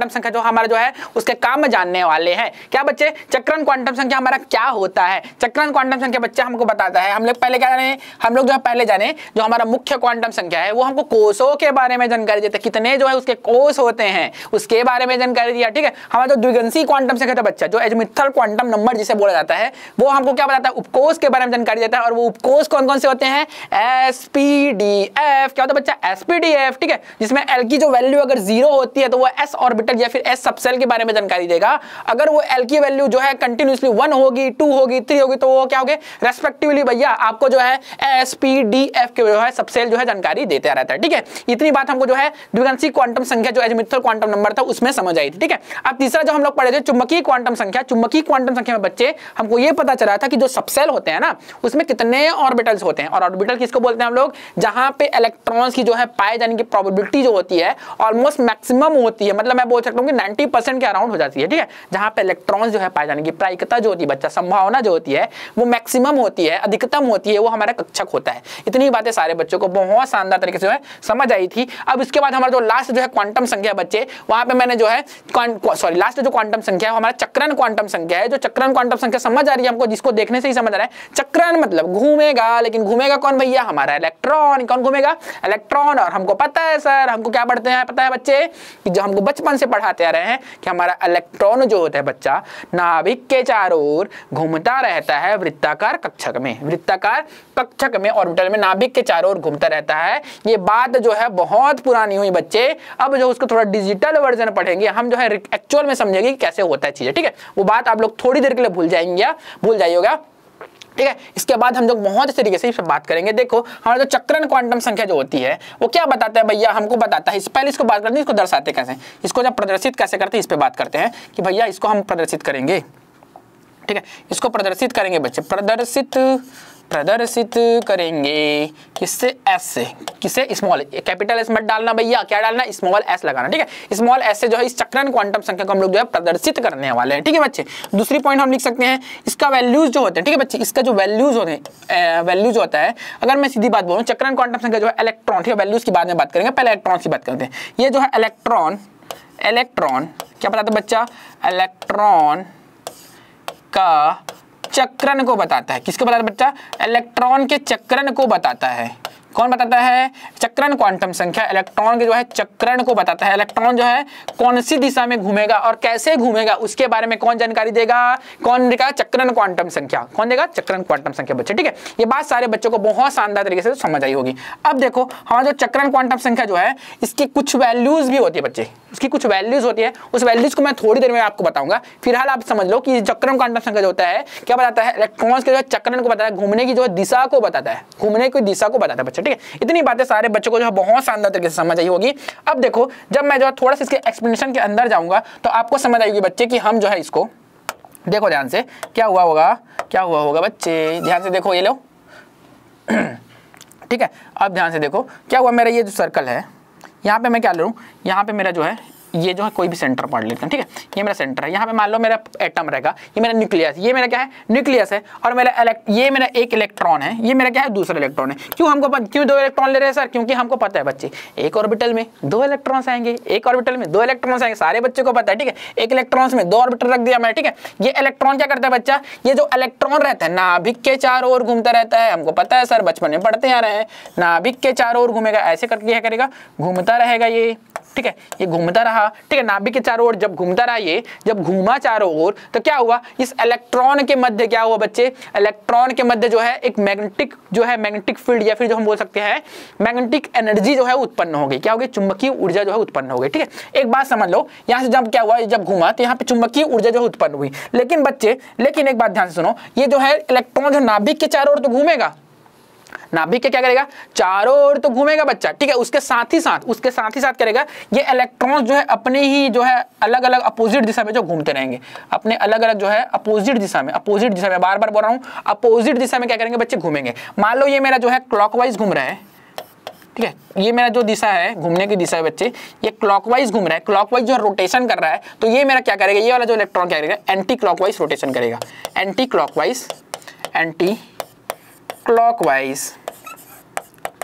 संख्या जो हमारा जो है उसके काम में जानने वाले हैं। क्या बच्चे, चक्रण क्वांटम संख्या हमारा क्या होता है। चक्रण क्वांटम संख्या बच्चा हमको बताता है, हम लोग पहले क्या जाने, हम लोग जो है पहले जाने जो हमारा मुख्य क्वांटम संख्या है वो हमको कोषों के बारे में जानकारी देता है, कितने जो है उसके कोष होते हैं उसके बारे में जानकारी दिया। ठीक है, हमारा जो द्विगंशी क्वांटम संख्या था बच्चा, जो एजमुथल क्वांटम नंबर जिसे बोला जाता है, वो हमको क्या बताता है, उपकोष के बारे में जानकारी देता है। और वो उपकोष कौन कौन से होते हैं, एस पी डी एफ। क्या होता है बच्चा, एस पी डी एफ। ठीक है, जिसमें एल की जो वैल्यू अगर जीरो होती है तो वो एस ऑर्बिटल या फिर एस सबसेल के बारे में जानकारी देगा। अगर वो एल की वैल्यू जो है कंटिन्यूअसली वन होगी, टू होगी, थ्री होगी, तो वो क्या होगी रेस्पेक्टिवली भैया आपको जो है एस पी डी एफ के जो है सबसेल जो है जानकारी देते रहता है। ठीक है, इतनी बात हमको जो है द्विगंशी क्वांटम संख्या जो एजमुथल क्वांटम नंबर था उसमें समझ आई थी। ठीक है, अब तीसरा जो हम लोग पढ़े थे चुंबकीय क्वांटम संख्या। चुंबकीय क्वांटम संख्या में बच्चे हमको ये पता चला था कि जो सबसेल होते हैं ना उसमें कितने ऑर्बिटल्स होते हैं। और ऑर्बिटल किसको बोलते हैं हम लोग, जहां पे इलेक्ट्रॉन्स की जो है पाए जाने की प्रोबेबिलिटी जो होती है ऑलमोस्ट मैक्सिमम होती है, मतलब मैं बोल सकता हूं कि नब्बे परसेंट के अराउंड हो जाती है। ठीक है, जहां पे इलेक्ट्रॉन्स जो है पाए जाने की प्रायिकता जो होती है बच्चा, संभावना जो होती है वो मैक्सिमम होती है, अधिकतम होती है, वो हमारा कक्षक होता है। इतनी बातें सारे बच्चों को बहुत शानदार तरीके से जो है समझ आई थी। अब इसके बाद हमारा जो लास्ट जो है क्वांटम संख्या बच्चे, वहां पे मैंने जो है सॉरी लास्ट जो क्वांटम संख्या है हमारा चक्रण क्वांटम संख्या है। जो चक्रण क्वांटम संख्या समझ आ रही है हमको, जिसको देखने से ही समझ आ रहा है, चक्रण मतलब घूमेगा, लेकिन घूमेगा कौन भैया, हमारा इलेक्ट्रॉन। कौन घूमेगा, इलेक्ट्रॉन। और हमको पता है सर, हमको क्या पढ़ते हैं पता है बच्चे, कि जो हमको बचपन से पढ़ाते आ रहे हैं कि हमारा इलेक्ट्रॉन जो होता है बच्चा नाभिक के चारों ओर घूमता रहता है वृत्ताकार कक्षक में, वृत्ताकार कक्षक में ऑर्बिटल में नाभिक के चारों ओर घूमता रहता है। ये बात जो है बहुत पुरानी हुई बच्चे, अब जो उसको थोड़ा डिजिटल वर्जन पढ़ेंगे हम, जो है एक्चुअल में समझेंगे कैसे होता है चीजें। ठीक है, वो बात आप लोग थोड़ी देर के लिए भूल जाएंगे, भूल जाइएगा। ठीक है, इसके बाद हम लोग बहुत तरीके से इस पर बात करेंगे। देखो हमारा जो चक्रण क्वांटम संख्या जो होती है वो क्या बताता है भैया, हमको बताता है। इस पहले इसको बात करते हैं, इसको दर्शाते कैसे, इसको जब प्रदर्शित कैसे करते हैं इस पे बात करते हैं कि भैया इसको हम प्रदर्शित करेंगे। ठीक है, इसको प्रदर्शित करेंगे बच्चे, प्रदर्शित प्रदर्शित करेंगे किससे, एस से। किससे, स्मॉल, कैपिटल एस मत डालना भैया, क्या डालना, स्मॉल एस लगाना। ठीक है, स्मॉल एस से जो है इस चक्रण क्वांटम संख्या को हम लोग जो है प्रदर्शित करने वाले हैं। ठीक है बच्चे, दूसरी पॉइंट हम लिख सकते हैं इसका वैल्यूज जो होते हैं। ठीक है बच्चे, इसका जो वैल्यूज होते हैं, वैल्यूज होता है, अगर मैं सीधी बात बोलूँ चक्रण क्वांटम संख्या जो है इलेक्ट्रॉन, ठीक है वैल्यूज की बाद में बात करेंगे, पहले इलेक्ट्रॉन की बात करते हैं। ये जो है इलेक्ट्रॉन, इलेक्ट्रॉन क्या बताता है बच्चा, इलेक्ट्रॉन का चक्रण को बताता है। किसको बताता है बच्चा, इलेक्ट्रॉन के चक्रण को बताता है। कौन बताता है, चक्रण क्वांटम संख्या इलेक्ट्रॉन के जो है चक्रण को बताता है। इलेक्ट्रॉन जो है कौन सी दिशा में घूमेगा और कैसे घूमेगा उसके बारे में कौन जानकारी देगा, कौन देगा, चक्रण क्वांटम संख्या। कौन देगा, चक्रण क्वांटम संख्या बच्चे। ठीक है, ये बात सारे बच्चों को बहुत शानदार तरीके से समझ आई होगी। अब देखो हमारा जो चक्रण क्वांटम संख्या जो है इसकी कुछ वैल्यूज भी होती है बच्चे, इसकी कुछ वैल्यूज होती है, उस वैल्यूज को मैं थोड़ी देर में आपको बताऊंगा। फिलहाल आप समझ लो कि चक्रण क्वांटम संख्या जो होता है क्या बताता है, इलेक्ट्रॉन्स के जो है चक्रण को बताता है, घूमने की जो है दिशा को बताता है, घूमने की दिशा को बताता है बच्चे। ठीक है, इतनी बातें सारे बच्चों को जो है बहुत शानदार तरीके से समझ आई होगी। अब देखो जब मैं जो है थोड़ा सा इसके एक्सप्लेनेशन के अंदर जाऊंगा तो आपको समझ आएगी बच्चे कि हम जो है इसको देखो ध्यान से, क्या हुआ होगा, क्या हुआ होगा बच्चे, ध्यान से देखो, ये लो। ठीक है, अब ध्यान से देखो क्या हुआ, मेरा ये जो सर्कल है यहाँ पे मैं क्या लूँ, यहाँ पे मेरा जो है ये जो है कोई भी सेंटर पढ़ लेते हैं। ठीक है, ये मेरा सेंटर है, यहाँ पे मान लो मेरा एटम रहेगा, ये मेरा न्यूक्लियस, ये मेरा क्या है, न्यूक्लियस है, और मेरा ये मेरा एक इलेक्ट्रॉन है, ये मेरा क्या है, दूसरा इलेक्ट्रॉन है। क्यों हमको क्यों दो इलेक्ट्रॉन ले रहे हैं सर, क्योंकि हमको पता है बच्चे एक ऑर्बिटल में दो इलेक्ट्रॉन्स आएंगे, एक ऑर्बिटल में दो इलेक्ट्रॉन्स आएंगे, सारे बच्चों को पता है। ठीक है, एक इलेक्ट्रॉन्स में दो ऑर्बिटल रख दिया मैं। ठीक है, ये इलेक्ट्रॉन क्या करता है बच्चा, ये जो इलेक्ट्रॉन रहता है नाभिक के चारों ओर घूमता रहता है, हमको पता है सर, बचपन में पढ़ते आ रहे हैं, नाभिक के चारों ओर घूमेगा, ऐसे करके क्या करेगा, घूमता रहेगा ये। ठीक है, ये घूमता रहा। ठीक है, नाभिक के चारों ओर जब घूमता रहा, ये जब घूमा चारों ओर तो क्या हुआ, इस इलेक्ट्रॉन के मध्य क्या हुआ बच्चे, इलेक्ट्रॉन के मध्य जो है एक मैग्नेटिक जो है मैग्नेटिक फील्ड या फिर जो हम बोल सकते हैं मैग्नेटिक एनर्जी जो है उत्पन्न हो गई। क्या हो गई, चुंबकीय ऊर्जा जो है उत्पन्न हो गई। ठीक है, एक बात समझ लो, यहाँ से जब क्या हुआ, जब घूमा तो यहाँ पे चुंबकीय ऊर्जा जो है उत्पन्न हुई। लेकिन बच्चे, लेकिन एक बात ध्यान से सुनो, ये जो है इलेक्ट्रॉन जो नाभिक के चारों ओर तो घूमेगा, नाभिक के क्या करेगा, चारों ओर तो घूमेगा बच्चा। ठीक है, उसके साथ ही साथ उसके साथ ही साथ करेगा, ये इलेक्ट्रॉन जो है अपने ही जो है अलग अलग अपोजिट दिशा में जो घूमते रहेंगे, अपने अलग अलग जो है अपोजिट दिशा में, अपोजिट दिशा में, बार बार बोल रहा हूँ, अपोजिट दिशा में क्या करेंगे बच्चे, घूमेंगे। मान लो ये मेरा जो है क्लॉकवाइज घूम रहा है। ठीक है, ये मेरा जो दिशा है, घूमने की दिशा है बच्चे, ये क्लॉकवाइज घूम रहा है, क्लॉकवाइज जो रोटेशन कर रहा है, तो ये मेरा क्या करेगा, ये वाला जो इलेक्ट्रॉन क्या करेगा, एंटी क्लॉकवाइज रोटेशन करेगा, anticlockwise anticlockwise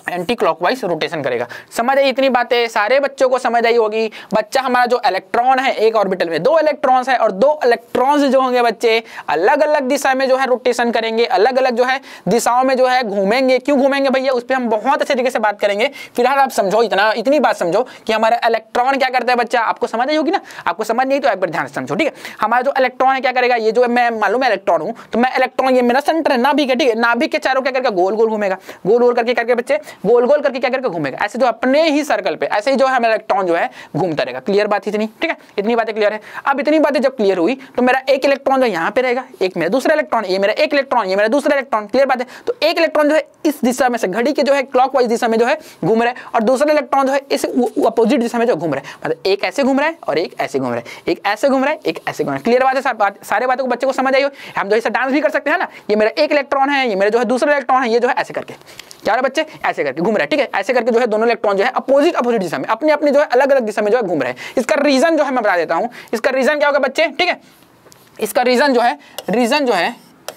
anticlockwise rotation करेगा। समझ आई इतनी बातें, सारे बच्चों को समझ आई होगी। बच्चा हमारा जो इलेक्ट्रॉन है, एक ऑर्बिटल में दो इलेक्ट्रॉन्स है और दो इलेक्ट्रॉन्स जो होंगे बच्चे अलग अलग दिशा में जो है रोटेशन करेंगे, अलग अलग जो है दिशाओं में जो है घूमेंगे। क्यों घूमेंगे भैया, उस पर हम बहुत अच्छे तरीके से बात करेंगे। फिलहाल आप समझो, इतना इतनी बात समझो कि हमारा इलेक्ट्रॉन क्या करता है बच्चा, आपको समझ आई होगी ना। आपको समझ नहीं तो एक बार ध्यान से समझो, ठीक है। हमारा जो इलेक्ट्रॉन है क्या करेगा, ये जो मैं मालूम है इलेक्ट्रॉन हूँ, तो मैं इलेक्ट्रॉन, ये मेरा सेंटर है, नाभिक है, ठीक है। नाभिक के चारों क्या करेगा, गोल गोल घूमेगा, गोल गोल करके करके बच्चे गोल गोल करके क्या करके घूमेगा, ऐसे जो अपने ही सर्कल पे ऐसे ही जो है हमारा इलेक्ट्रॉन जो है घूमता रहेगा। क्लियर बात इतनी, ठीक है। इतनी बातें क्लियर है। अब इतनी बातें जब क्लियर हुई तो मेरा एक इलेक्ट्रॉन जो यहाँ पे रहेगा, एक मेरा दूसरा इलेक्ट्रॉन, ये मेरा एक इलेक्ट्रॉन, ये मेरा दूसरा इलेक्ट्रॉन। क्लियर बात है। तो एक इलेक्ट्रॉन जो है इस दिशा में से घड़ी के जो है क्लॉकवाइज दिशा में जो है घूम रहा है और दूसरा इलेक्ट्रॉन जो है इस अपोजिट दिशा में जो घूम रहा है। मतलब एक ऐसे घूम रहा है और एक ऐसे घूम रहा है, एक ऐसे घूम रहा है, एक ऐसे घूम रहा है। क्लियर बात है। सारे बातों को बच्चे को समझ आई हो। हम जो इसे डांस भी कर सकते हैं ना, ये मेरा एक इलेक्ट्रॉन है, ये मेरा जो है दूसरा इलेक्ट्रॉन है, ये जो है ऐसे करके क्या रहा बच्चे, ऐसे करके घूम रहा है, ठीक है। ऐसे करके जो है दोनों इलेक्ट्रॉन जो है अपोजिट अपोजिट दिशा में अपने अपने जो है अलग अलग दिशा में जो है घूम रहे हैं। इसका रीजन जो है मैं बता देता हूं। इसका रीजन क्या होगा बच्चे, ठीक है। इसका रीजन जो है रीजन जो है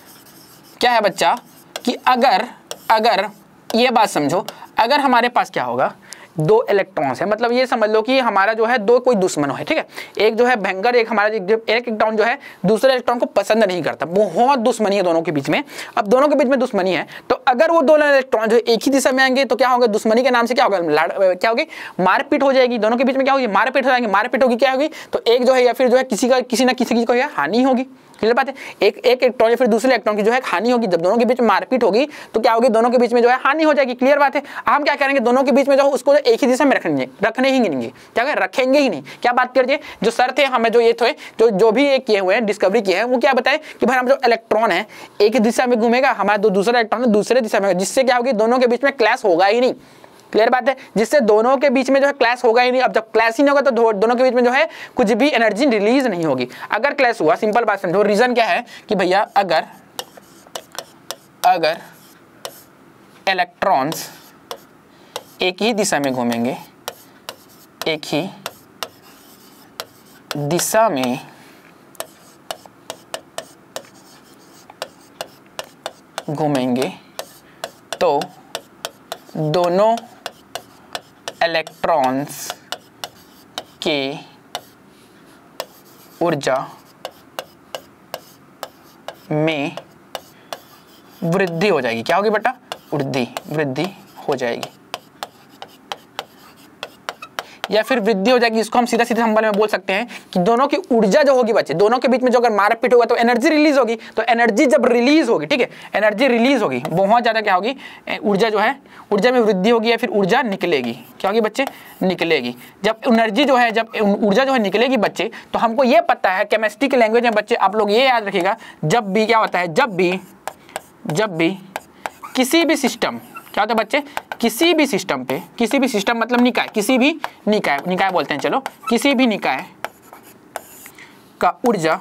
क्या है बच्चा, कि अगर अगर ये बात समझो, अगर हमारे पास क्या होगा, दो इलेक्ट्रॉन्स है, मतलब ये समझ लो कि हमारा जो है दो कोई दुश्मन है, ठीक है। एक जो है भयंकर, एक हमारा एक इलेक्ट्रॉन जो है दूसरे इलेक्ट्रॉन को पसंद नहीं करता, बहुत दुश्मनी है दोनों के बीच में। अब दोनों के बीच में दुश्मनी है, तो अगर वो दोनों इलेक्ट्रॉन जो एक ही दिशा में आएंगे तो क्या होगा, दुश्मनी के नाम से क्या होगा, क्या होगी, मारपीट हो जाएगी। दोनों के बीच में क्या होगी, मारपीट हो जाएगी। मारपीट होगी क्या होगी, तो एक जो है या फिर जो है किसी का किसी ना किसी की को हानि होगी। क्लियर बात है। एक एक इलेक्ट्रॉन या फिर दूसरे इलेक्ट्रॉन की जो है हानि होगी। जब दोनों के बीच में मारपीट होगी तो क्या होगी, दोनों के बीच में जो है हानि हो जाएगी। क्लियर बात है। हम क्या करेंगे, दोनों के बीच में जो उसको एक ही दिशा में रखेंगे, रखने ही नहीं, क्या करें, रखेंगे ही नहीं। क्या बात करिए, जो सर थे हमें जो ये थे जो जो भी ये किए हुए हैं, डिस्कवरी किए हैं, वो क्या बताए कि भाई हम जो इलेक्ट्रॉन है एक दिशा में घूमेगा, हमारा जो दूसरा इलेक्ट्रॉन है दूसरे दिशा में, जिससे क्या होगी, दोनों के बीच में क्लैश होगा ही नहीं। क्लियर बात है। जिससे दोनों के बीच में जो है क्लैश होगा ही नहीं। अब जब क्लैश ही नहीं होगा तो दोनों के बीच में जो है कुछ भी एनर्जी रिलीज नहीं होगी। अगर क्लैश हुआ, सिंपल बात समझो, रीजन क्या है कि भैया अगर अगर इलेक्ट्रॉन्स एक ही दिशा में घूमेंगे, एक ही दिशा में घूमेंगे तो दोनों इलेक्ट्रॉन्स के ऊर्जा में वृद्धि हो जाएगी। क्या होगी बेटा, वृद्धि वृद्धि हो जाएगी या फिर वृद्धि हो जाएगी। इसको हम सीधा सीधा संबंध में बोल सकते हैं कि दोनों की ऊर्जा जो होगी बच्चे, दोनों के बीच में जो अगर मारपीट होगा तो एनर्जी रिलीज होगी। तो एनर्जी जब रिलीज होगी, ठीक है, एनर्जी रिलीज होगी, बहुत ज्यादा क्या होगी, ऊर्जा जो है, ऊर्जा में वृद्धि होगी या फिर ऊर्जा निकलेगी। क्या होगी बच्चे, निकलेगी। जब एनर्जी जो है, जब ऊर्जा जो है निकलेगी बच्चे, तो हमको ये पता है केमिस्ट्री की लैंग्वेज में बच्चे, आप लोग ये याद रखिएगा, जब भी क्या होता है, जब भी जब भी किसी भी सिस्टम, क्या होता है बच्चे, किसी भी सिस्टम पे, किसी भी सिस्टम मतलब निकाय, किसी भी निकाय, निकाय बोलते हैं चलो, किसी भी निकाय का ऊर्जा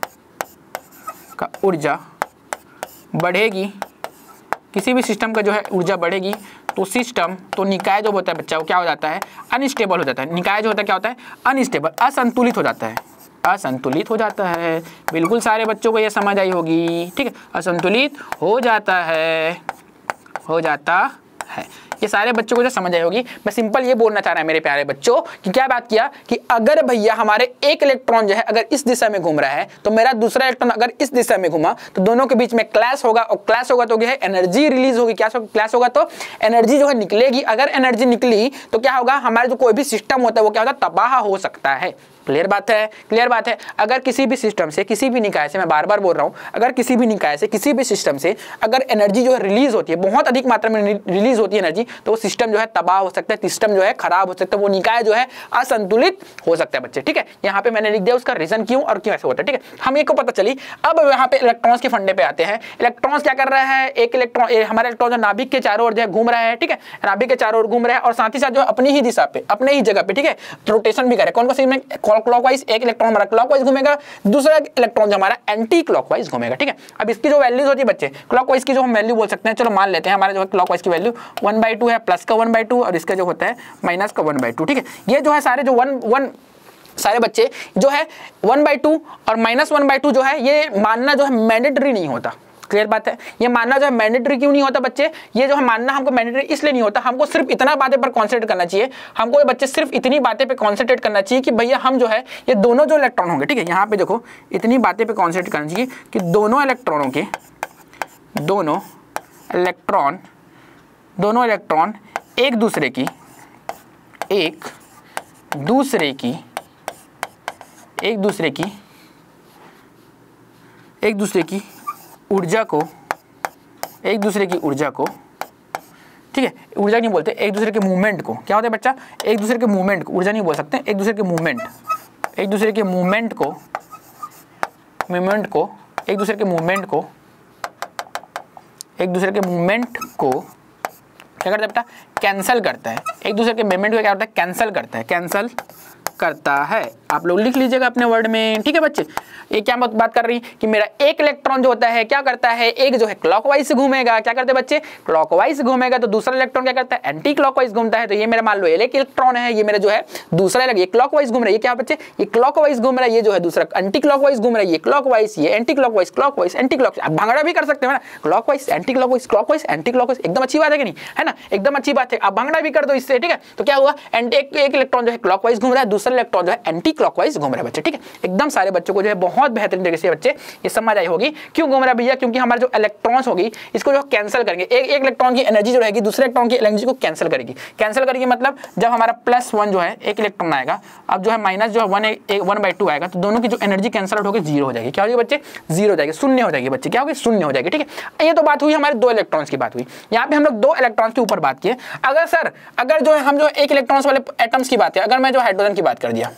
का ऊर्जा बढ़ेगी, किसी भी सिस्टम का जो है ऊर्जा बढ़ेगी तो सिस्टम, तो निकाय जो होता है बच्चा वो क्या हो जाता है, अनस्टेबल हो जाता है। निकाय जो होता है क्या होता है, अनस्टेबल, असंतुलित हो जाता है, असंतुलित हो जाता है। बिल्कुल सारे बच्चों को ये समझ आई होगी, ठीक है, असंतुलित हो जाता है, हो जाता है। ये सारे बच्चों को जो समझ आई होगी। मैं सिंपल ये बोलना चाह रहा है मेरे प्यारे बच्चों कि क्या बात किया कि अगर भैया हमारे एक इलेक्ट्रॉन जो है अगर इस दिशा में घूम रहा है तो मेरा दूसरा इलेक्ट्रॉन अगर इस दिशा में घूमा तो दोनों के बीच में क्लैश होगा और क्लैश होगा तो क्या है, एनर्जी रिलीज होगी। क्या क्लैश होगा तो एनर्जी जो है निकलेगी। अगर एनर्जी निकली तो क्या होगा, हमारा जो कोई भी सिस्टम होता है वो क्या होता है, तबाह हो सकता है। क्लियर बात है, क्लियर बात है। अगर किसी भी सिस्टम से, किसी भी निकाय से, मैं बार बार बोल रहा हूं, अगर किसी भी निकाय से, किसी भी सिस्टम से अगर एनर्जी जो है रिलीज होती है, बहुत अधिक मात्रा में रिलीज होती है एनर्जी, तो वो सिस्टम जो है तबाह हो सकता है, सिस्टम जो है खराब हो सकता है, वो निकाय जो है असंतुलित हो सकता है बच्चे। ठीक है, यहाँ पे मैंने लिख दिया उसका रीजन क्यों और क्यों ऐसे होता है। ठीक है, हमें को पता चली। अब यहाँ पे इलेक्ट्रॉन्स के फंडे पे आते हैं। इलेक्ट्रॉन्स क्या कर रहा है, एक इलेक्ट्रॉन, हमारा इलेक्ट्रॉन जो नाभिक के चारों ओर जो है घूम रहा है, ठीक है, नाभिक के चारों ओर घूम रहा है और साथ ही साथ जो अपनी ही दिशा पे, अपने ही जगह पे, ठीक है, रोटेशन भी करे। कौन कौन सी में, क्लॉकवाइज, एक इलेक्ट्रॉन हमारा क्लॉकवाइज घूमेगा, दूसरा इलेक्ट्रॉन जो हमारा एंटी क्लॉकवाइज घूमेगा। ठीक है, अब इसकी जो वैल्यूज होती है बच्चे, क्लॉकवाइज की जो हम वैल्यू बोल सकते हैं, चलो मान लेते हैं हमारा जो है क्लॉकवाइज की वैल्यू वन बाई टू है, प्लस का वन बाई टू और इसका जो होता है माइनस का वन बाई टू। ठीक है, ये जो है सारे जो वन वन सारे बच्चे जो है वन बाई टू और माइनस वन बाई टू जो है ये मानना जो है मैंडेटरी नहीं होता। क्लियर बात है। ये मानना जो है मैंडेटरी क्यों नहीं होता बच्चे, ये जो है मानना हमको मैंडेटरी इसलिए नहीं होता, हमको सिर्फ इतना बातें पर कॉन्सेंट्रेट करना चाहिए, हमको बच्चे सिर्फ इतनी बातें पे कॉन्सेंट्रेट करना चाहिए कि भैया हम जो है ये दोनों जो इलेक्ट्रॉन होंगे, ठीक है, यहाँ पे देखो इतनी बातें पे कॉन्सेंट्रेट करना चाहिए कि दोनों इलेक्ट्रॉनों के दोनों इलेक्ट्रॉन दोनों इलेक्ट्रॉन एक दूसरे की एक दूसरे की एक दूसरे की एक दूसरे की ऊर्जा को एक दूसरे की ऊर्जा को ठीक है, ऊर्जा नहीं बोलते, एक दूसरे के मूवमेंट को, क्या होता है बच्चा, एक दूसरे के मूवमेंट को, ऊर्जा नहीं बोल सकते, एक दूसरे के मूवमेंट एक दूसरे के मूवमेंट को मूवमेंट को एक दूसरे के मूवमेंट को एक दूसरे के मूवमेंट को क्या करता है बेटा, कैंसल करता है, एक दूसरे के मूवमेंट को क्या होता है, कैंसल करता है कैंसल करता है। आप लोग लिख लीजिएगा अपने वर्ड में, ठीक है बच्चे। ये क्या बात कर रही है कि मेरा एक इलेक्ट्रॉन जो होता है क्या करता है, एक जो है क्लॉकवाइज से घूमेगा, क्या करते हैं बच्चे, क्लॉकवाइज से घूमेगा, तो दूसरा इलेक्ट्रॉन क्या करता है, एंटी क्लॉकवाइज घूमता है। तो ये मेरा मान लो एक इलेक्ट्रॉन है, ये मेरा जो है दूसरा ये क्लॉकवाइज घूम रहा है, ये क्या बच्चे, ये क्लॉकवाइज घूम रहा है, ये जो है दूसरा एंटी क्लॉकवाइज घूम रहा है, ये क्लॉकवाइज, ये anticlockwise, clockwise anticlockwise, आप भांगड़ा भी कर सकते हैं ना, clockwise anticlockwise, clockwise anticlockwise, एकदम अच्छी बात है कि नहीं, है ना, एकदम अच्छी बात है, आप भांगड़ा भी कर दो इससे, ठीक है। तो क्या हुआ, एंटी एक इलेक्ट्रॉन जो है क्लॉकवाइज घूम रहा है, दूसरा इलेक्ट्रॉन जो है एंटी क्लॉकवाइज घूम रहा है बच्चे, ठीक है। एकदम सारे बच्चों को जो है बहुत बेहतरीन तरीके से बच्चे ये समझ आई होगी क्यों घूम रहा है भैया, क्योंकि हमारे जो इलेक्ट्रॉन्स होगी इसको जो कैंसिल करेंगे, एक एक इलेक्ट्रॉन की एनर्जी जो रहेगी दूसरे इलेक्ट्रॉन की एनर्जी को कैंसिल करेगी। कैंसिल करेगी मतलब जब हमारा प्लस वन जो है एक इलेक्ट्रॉन आएगा, अब जो है माइनस जो है वन वन बाई टू आएगा, तो दोनों की जो एनर्जी कैंसिल आउट होगी जीरो हो जाएगी। क्या होगी बच्चे, जीरो हो जाएगी, शून्य हो जाएगी बच्चे, क्या होगी, शून्य हो जाएगी, ठीक है। ये तो बात हुई हमारे दो इलेक्ट्रॉन्स की बात हुई, यहाँ पे हम लोग दो इलेक्ट्रॉन्स के ऊपर बात किए। अगर सर अगर जो है हम जो एक इलेक्ट्रॉन्स वाले एटम्स की बात है, अगर मैं जो हाइड्रोजन की बात कर दिया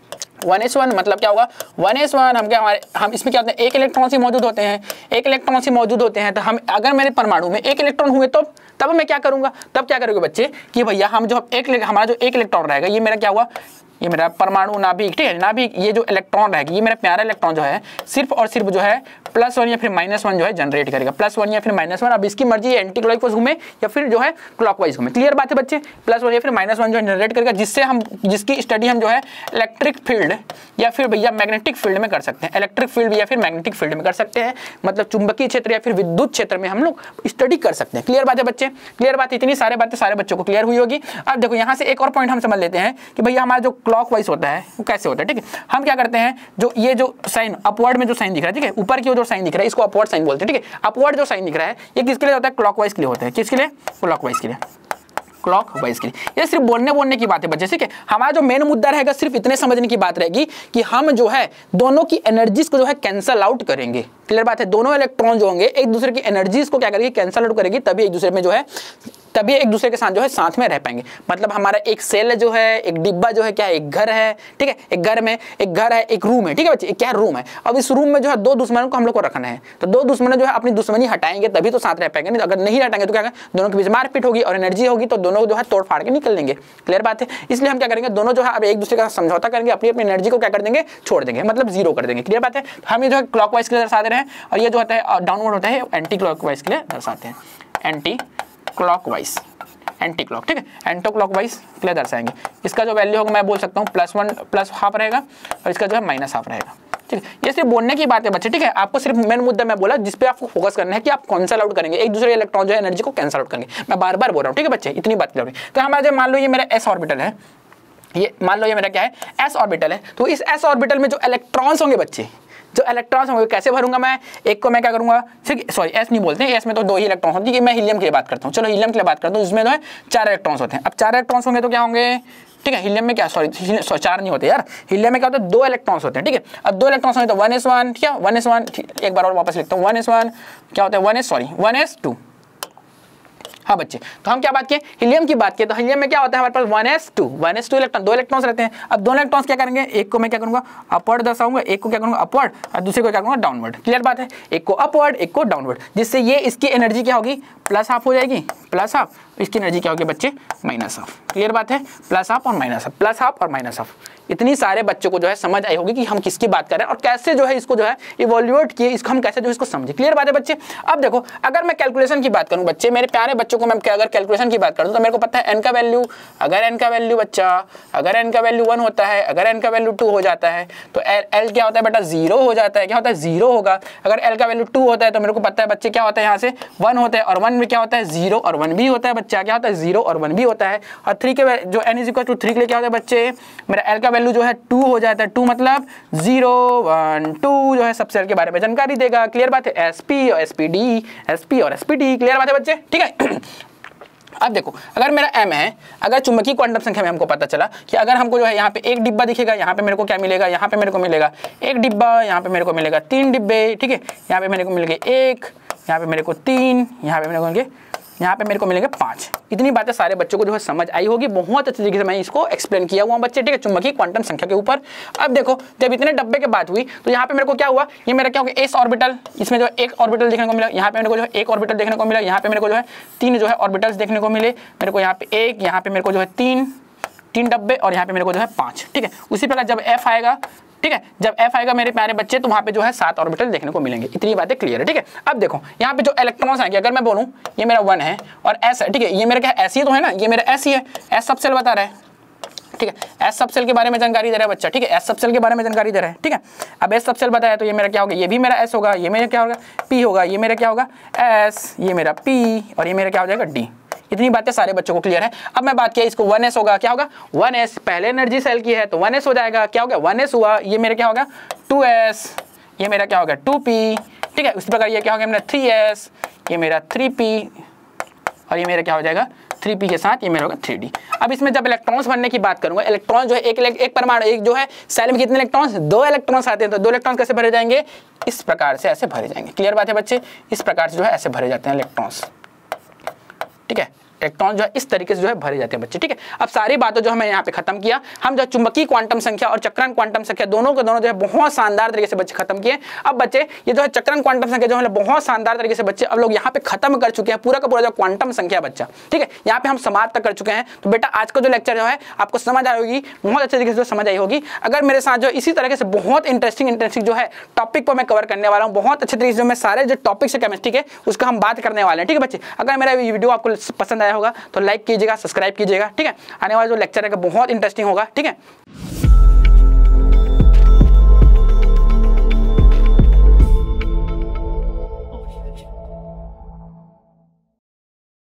वन एस वन, मतलब क्या होगा, वन एस वन हम क्या हमारे हम इसमें क्या होते हैं, एक इलेक्ट्रॉन से मौजूद होते हैं, एक इलेक्ट्रॉन से मौजूद होते हैं। तो हम अगर मेरे परमाणु में एक इलेक्ट्रॉन हुए तो तब मैं क्या करूंगा, तब क्या करोगे बच्चे कि भैया हम जो एक हमारा जो एक इलेक्ट्रॉन रहेगा, ये मेरा क्या हुआ, ये मेरा परमाणु नाभिक, ठीक है, नाभिक, ये जो इलेक्ट्रॉन रहेगा, ये मेरा प्यारा इलेक्ट्रॉन जो है सिर्फ और सिर्फ जो है प्लस वन या फिर माइनस वन जो है जनरेट करेगा, प्लस वन या फिर माइनस वन। अब इसकी मर्जी एंटी क्लॉकवाइज घूमे या फिर जो है क्लॉकवाइज घूमे, क्लियर बात है बच्चे, प्लस वन या फिर माइनस वन जो है जनरेट करेगा, जिससे हम जिसकी स्टडी हम जो है इलेक्ट्रिक फील्ड या फिर भैया मैग्नेटिक फील्ड में कर सकते हैं, इलेक्ट्रिक फील्ड या फिर मैग्नेटिक फील्ड में कर सकते हैं, मतलब चुंबकीय क्षेत्र या फिर विद्युत क्षेत्र में हम लोग स्टडी कर सकते हैं। क्लियर बात है बच्चे, क्लियर बात, इतनी सारी बातें सारे बच्चों को क्लियर हुई होगी। अब देखो यहाँ से एक और पॉइंट हम समझ लेते हैं कि भैया हमारा जो क्लॉकवाइज होता है वो कैसे होता है, ठीक है। हम क्या करते हैं, जो ये जो साइन अपवर्ड में जो साइन दिख रहा है, ठीक है, ऊपर की जो साइन दिख रहा है इसको अपवर्ड साइन बोलते हैं, ठीक है। अपवर्ड जो साइन दिख रहा है ये किसके लिए होता है, क्लॉकवाइज के लिए होता है, किसके लिए, क्लॉकवाइज के लिए, क्लॉकवाइज के लिए। ये सिर्फ बोलने बोलने की बात है बच्चे, ठीक है। हमारा जो मेन मुद्दा रहेगा सिर्फ इतने समझने की बात रहेगी कि हम जो है दोनों की एनर्जीज को जो है कैंसल आउट करेंगे। क्लियर बात है, दोनों इलेक्ट्रॉन जो होंगे एक दूसरे की एनर्जीज को क्या करेगी, कैंसल आउट करेगी, तभी एक दूसरे में जो है तभी एक दूसरे के साथ जो है साथ में रह पाएंगे। मतलब हमारा एक सेल जो है, एक डिब्बा जो है क्या है, एक घर है, ठीक है, एक घर में एक घर है, एक रूम है, ठीक है बच्चे, एक क्या रूम है। अब इस रूम में जो है दो दुश्मनों को हम लोग को रखना है, तो दो दुश्मन जो है अपनी दुश्मनी हटाएंगे तभी तो साथ रह पाएंगे, नहीं अगर नहीं हटाएंगे तो क्या दोनों के बीच मारपीट होगी और एनर्जी होगी तो दोनों जो है तोड़ फाड़ के निकल लेंगे। क्लियर बात है, इसलिए हम क्या करेंगे, दोनों जो है अब एक दूसरे का समझौता करेंगे, अपनी अपनी एनर्जी को क्या कर देंगे, छोड़ देंगे, मतलब जीरो कर देंगे। क्लियर बात है, हम ये जो है क्लॉकवाइज के लिए दर्शा दे रहे हैं और ये जो होता है डाउनवर्ड होता है एंटी क्लॉकवाइज के लिए दर्शाते हैं, एंटी क्लॉकवाइज, एंटी क्लॉक, ठीक है, एंटी क्लॉकवाइज के लिए दर्शाएंगे। इसका जो वैल्यू होगा मैं बोल सकता हूँ प्लस वन प्लस हाफ रहेगा और इसका जो है माइनस हाफ रहेगा, ठीक है। ये सिर्फ बोलने की बात है बच्चे, ठीक है। आपको सिर्फ मेन मुद्दा मैं बोला जिस पे आपको फोकस करना है कि आप कैंसल आउट करेंगे, एक दूसरे इलेक्ट्रॉन जो है एनर्जी को कैंसल आउट करेंगे। मैं बार बार बोल रहा हूँ, ठीक है बच्चे, इतनी बात करें। तो हमारा जो मान लो ये मेरा एस ऑर्बिटल है, ये मान लो ये मेरा क्या है, एस ऑर्बिटल है। तो इस एस ऑर्बिटल में जो इलेक्ट्रॉन्स होंगे बच्चे, जो इलेक्ट्रॉन्स होंगे कैसे भरूंगा मैं, एक को मैं क्या करूंगा, ठीक, सॉरी एस नहीं बोलते हैं, एस में तो दो ही इलेक्ट्रॉन होते हैं, मैं हीलियम के लिए बात करता हूँ। चलो हीलियम के लिए बात करता हूँ, इसमें जो है चार इलेक्ट्रॉन्स होते हैं। अब चार इलेक्ट्रॉन्स होंगे तो क्या होंगे, ठीक है, हीलियम में क्या, सॉरी चार नहीं होते यार, हीलियम में क्या होता है, दो इलेक्ट्रॉन्स होते हैं, ठीक है। अब दो इलेक्ट्रॉन्स होंगे तो वन एस वन, ठीक है, वन एस वन, एक बार और वापस लिखता हूँ, वन एस वन क्या होता है, one S sorry one S two. हाँ बच्चे, तो हम क्या बात किए, हीलियम की बात किए, तो हीलियम में क्या होता है हमारे पास one S two, one S two electron, दो इलेक्ट्रॉन्स रहते हैं। अब दोनों इलेक्ट्रॉन्स क्या करेंगे, एक को मैं क्या करूंगा अपवर्ड दर्शाऊंगा, एक को क्या करूंगा अपवर्ड और दूसरे को क्या करूंगा डाउनवर्ड। क्लियर बात है, एक को अपवर्ड एक को डाउनवर्ड, जिससे ये इसकी एनर्जी क्या होगी, प्लस हाफ हो जाएगी, प्लस हाफ, इसकी एनर्जी क्या होगी बच्चे, माइनस हाफ। क्लियर बात है, प्लस हाफ और माइनस हाफ, प्लस हाफ और माइनस हाफ, इतनी सारे बच्चों को जो है समझ आई होगी कि हम किसकी बात कर रहे हैं और कैसे जो है इसको जो है इवोल्यूट किए, इसको हम कैसे जो इसको समझे। क्लियर बात है बच्चे। अब देखो अगर मैं कैलकुलेशन की बात करूं बच्चे, मेरे प्यारे बच्चों को मैं अगर कैलकुलेशन की बात करूं तो मेरे को पता है n का वैल्यू, अगर n का वैल्यू बच्चा अगर n का वैल्यू वन होता है, अगर n का वैल्यू टू हो जाता है तो l क्या होता है बेटा जीरो हो जाता है। क्या होता है जीरो होगा। अगर l का वैल्यू टू होता है तो मेरे को पता है बच्चे क्या होता है यहाँ से वन होता है और वन में क्या होता है जीरो और वन भी होता है बच्चा। क्या होता है जीरो और वन भी होता है। और थ्री के जो n is equal to three के लिए क्या होता है बच्चे, मेरा l का वैल्यू जो है टू हो जाता है। टू मतलब जीरो वन टू जो है सब सेल के बारे में जानकारी देगा। क्लियर बात है। एसपी और एसपीडी, एसपी और एसपीडी। क्लियर बात है बच्चे, ठीक है। अब देखो अगर मेरा m है, अगर चुंबकीय क्वांटम संख्या में हमको पता चला कि अगर हमको जो है यहाँ पे एक डिब्बा दिखेगा, यहाँ पे मेरे को क्या मिलेगा, यहाँ पे मेरे को मिलेगा एक डिब्बा, यहाँ पे मेरे को मिलेगा तीन डिब्बे, ठीक है, यहाँ पे मेरे को मिलेंगे एक, यहाँ पे मेरे को तीन, यहाँ पे मेरे को मिलेंगे यहाँ पे मेरे को मिलेंगे पाँच। इतनी बातें सारे बच्चों को जो है समझ आई होगी। बहुत अच्छी तरीके से मैं इसको एक्सप्लेन किया हुआ बच्चे, ठीक है, चुंबकीय क्वांटम संख्या के ऊपर। अब देखो जब इतने डब्बे की बात हुई तो यहाँ पे मेरे को क्या हुआ, ये मेरा क्या हो गया एस ऑर्बिटल, इसमें जो एक ऑर्बिटल देखने को मिला, यहाँ पे मेरे को जो है एक ऑर्बिटल देखने को मिला, यहाँ पे मेरे को जो है तीन जो है ऑर्बिटल्स देखने को मिले, मेरे को यहाँ पे एक, यहाँ पे मेरे को जो है तीन तीन डब्बे और यहाँ पे मेरे को जो है पाँच, ठीक है। उसी प्रकार जब एफ आएगा, ठीक है, जब एफ आएगा मेरे प्यारे बच्चे तो वहाँ पे जो है सात ऑर्बिटल देखने को मिलेंगे। इतनी बातें क्लियर है, ठीक है। अब देखो यहाँ पे जो इलेक्ट्रॉन्स आएंगे, अगर मैं बोलूँ ये मेरा वन है और एस है, ठीक है, ये मेरा क्या ऐसी तो है ना, ये मेरा ऐसी है, एस सब सेल बता रहा है, ठीक है, एस सब सेल के बारे में जानकारी दे रहा है बच्चा, ठीक है, एस सब सेल के बारे में जानकारी दे रहा है, ठीक है। अब एस सब सेल बताया तो ये मेरा क्या होगा, ये भी मेरा एस होगा, ये मेरा क्या होगा पी होगा, ये मेरा क्या होगा एस, ये मेरा पी और ये मेरा क्या हो जाएगा डी। इतनी बातें सारे बच्चों को क्लियर है। अब मैं बात किया इसको वन एस होगा, क्या होगा वन एस, पहले एनर्जी सेल की है तो वन एस हो जाएगा। क्या हो गया वन एस हुआ, ये मेरा क्या होगा टू एस, ये मेरा क्या होगा टू पी, ठीक है। उसी प्रकार ये क्या हो गया मेरा थ्री एस, ये मेरा थ्री पी और ये मेरा क्या हो जाएगा थ्री पी के साथ ये मेरा होगा थ्री डी। अब इसमें जब इलेक्ट्रॉन्स बनने की बात करूंगा, इलेक्ट्रॉन जो है एक एक परमाणु, एक जो है सेल में कितने इलेक्ट्रॉन्स, दो इलेक्ट्रॉन्स आते हैं तो दो इलेक्ट्रॉन्स कैसे भरे जाएंगे, इस प्रकार से ऐसे भरे जाएंगे। क्लियर बात है बच्चे, इस प्रकार से जो है ऐसे भरे जाते हैं इलेक्ट्रॉन्स, ठीक है। इलेक्ट्रॉन जो है इस तरीके से जो है भरे जाते हैं बच्चे, ठीक है। अब सारी बातें जो हमें यहाँ पे खत्म किया, हम जो चुंबकीय क्वांटम संख्या और चक्रण क्वांटम संख्या दोनों के दोनों जो है बहुत शानदार तरीके से बच्चे खत्म किए। अब बच्चे ये जो है चक्रण क्वांटम संख्या जो है बहुत शानदार तरीके से बच्चे अब लोग यहाँ पे खत्म कर चुके हैं पूरा का पूरा जो क्वांटम संख्या बच्चा, ठीक है, यहाँ पे हम समाप्त कर चुके हैं। तो बेटा आज का जो लेक्चर जो है आपको समझ आई होगी, बहुत अच्छे तरीके से समझ आई होगी। अगर मेरे साथ जो इसी तरीके से बहुत इंटरेस्टिंग इंटरेस्टिंग जो है टॉपिक पर मैं कवर करने वाला हूँ, बहुत अच्छे तरीके से मैं सारे जो टॉपिक्स है केमिस्ट्री के उसका हम बात करने वाले हैं, ठीक है बच्चे। अगर मेरा वीडियो आपको पसंद आया होगा तो लाइक कीजिएगा, सब्सक्राइब कीजिएगा, ठीक है। आने वाला जो लेक्चर है बहुत इंटरेस्टिंग होगा, ठीक है।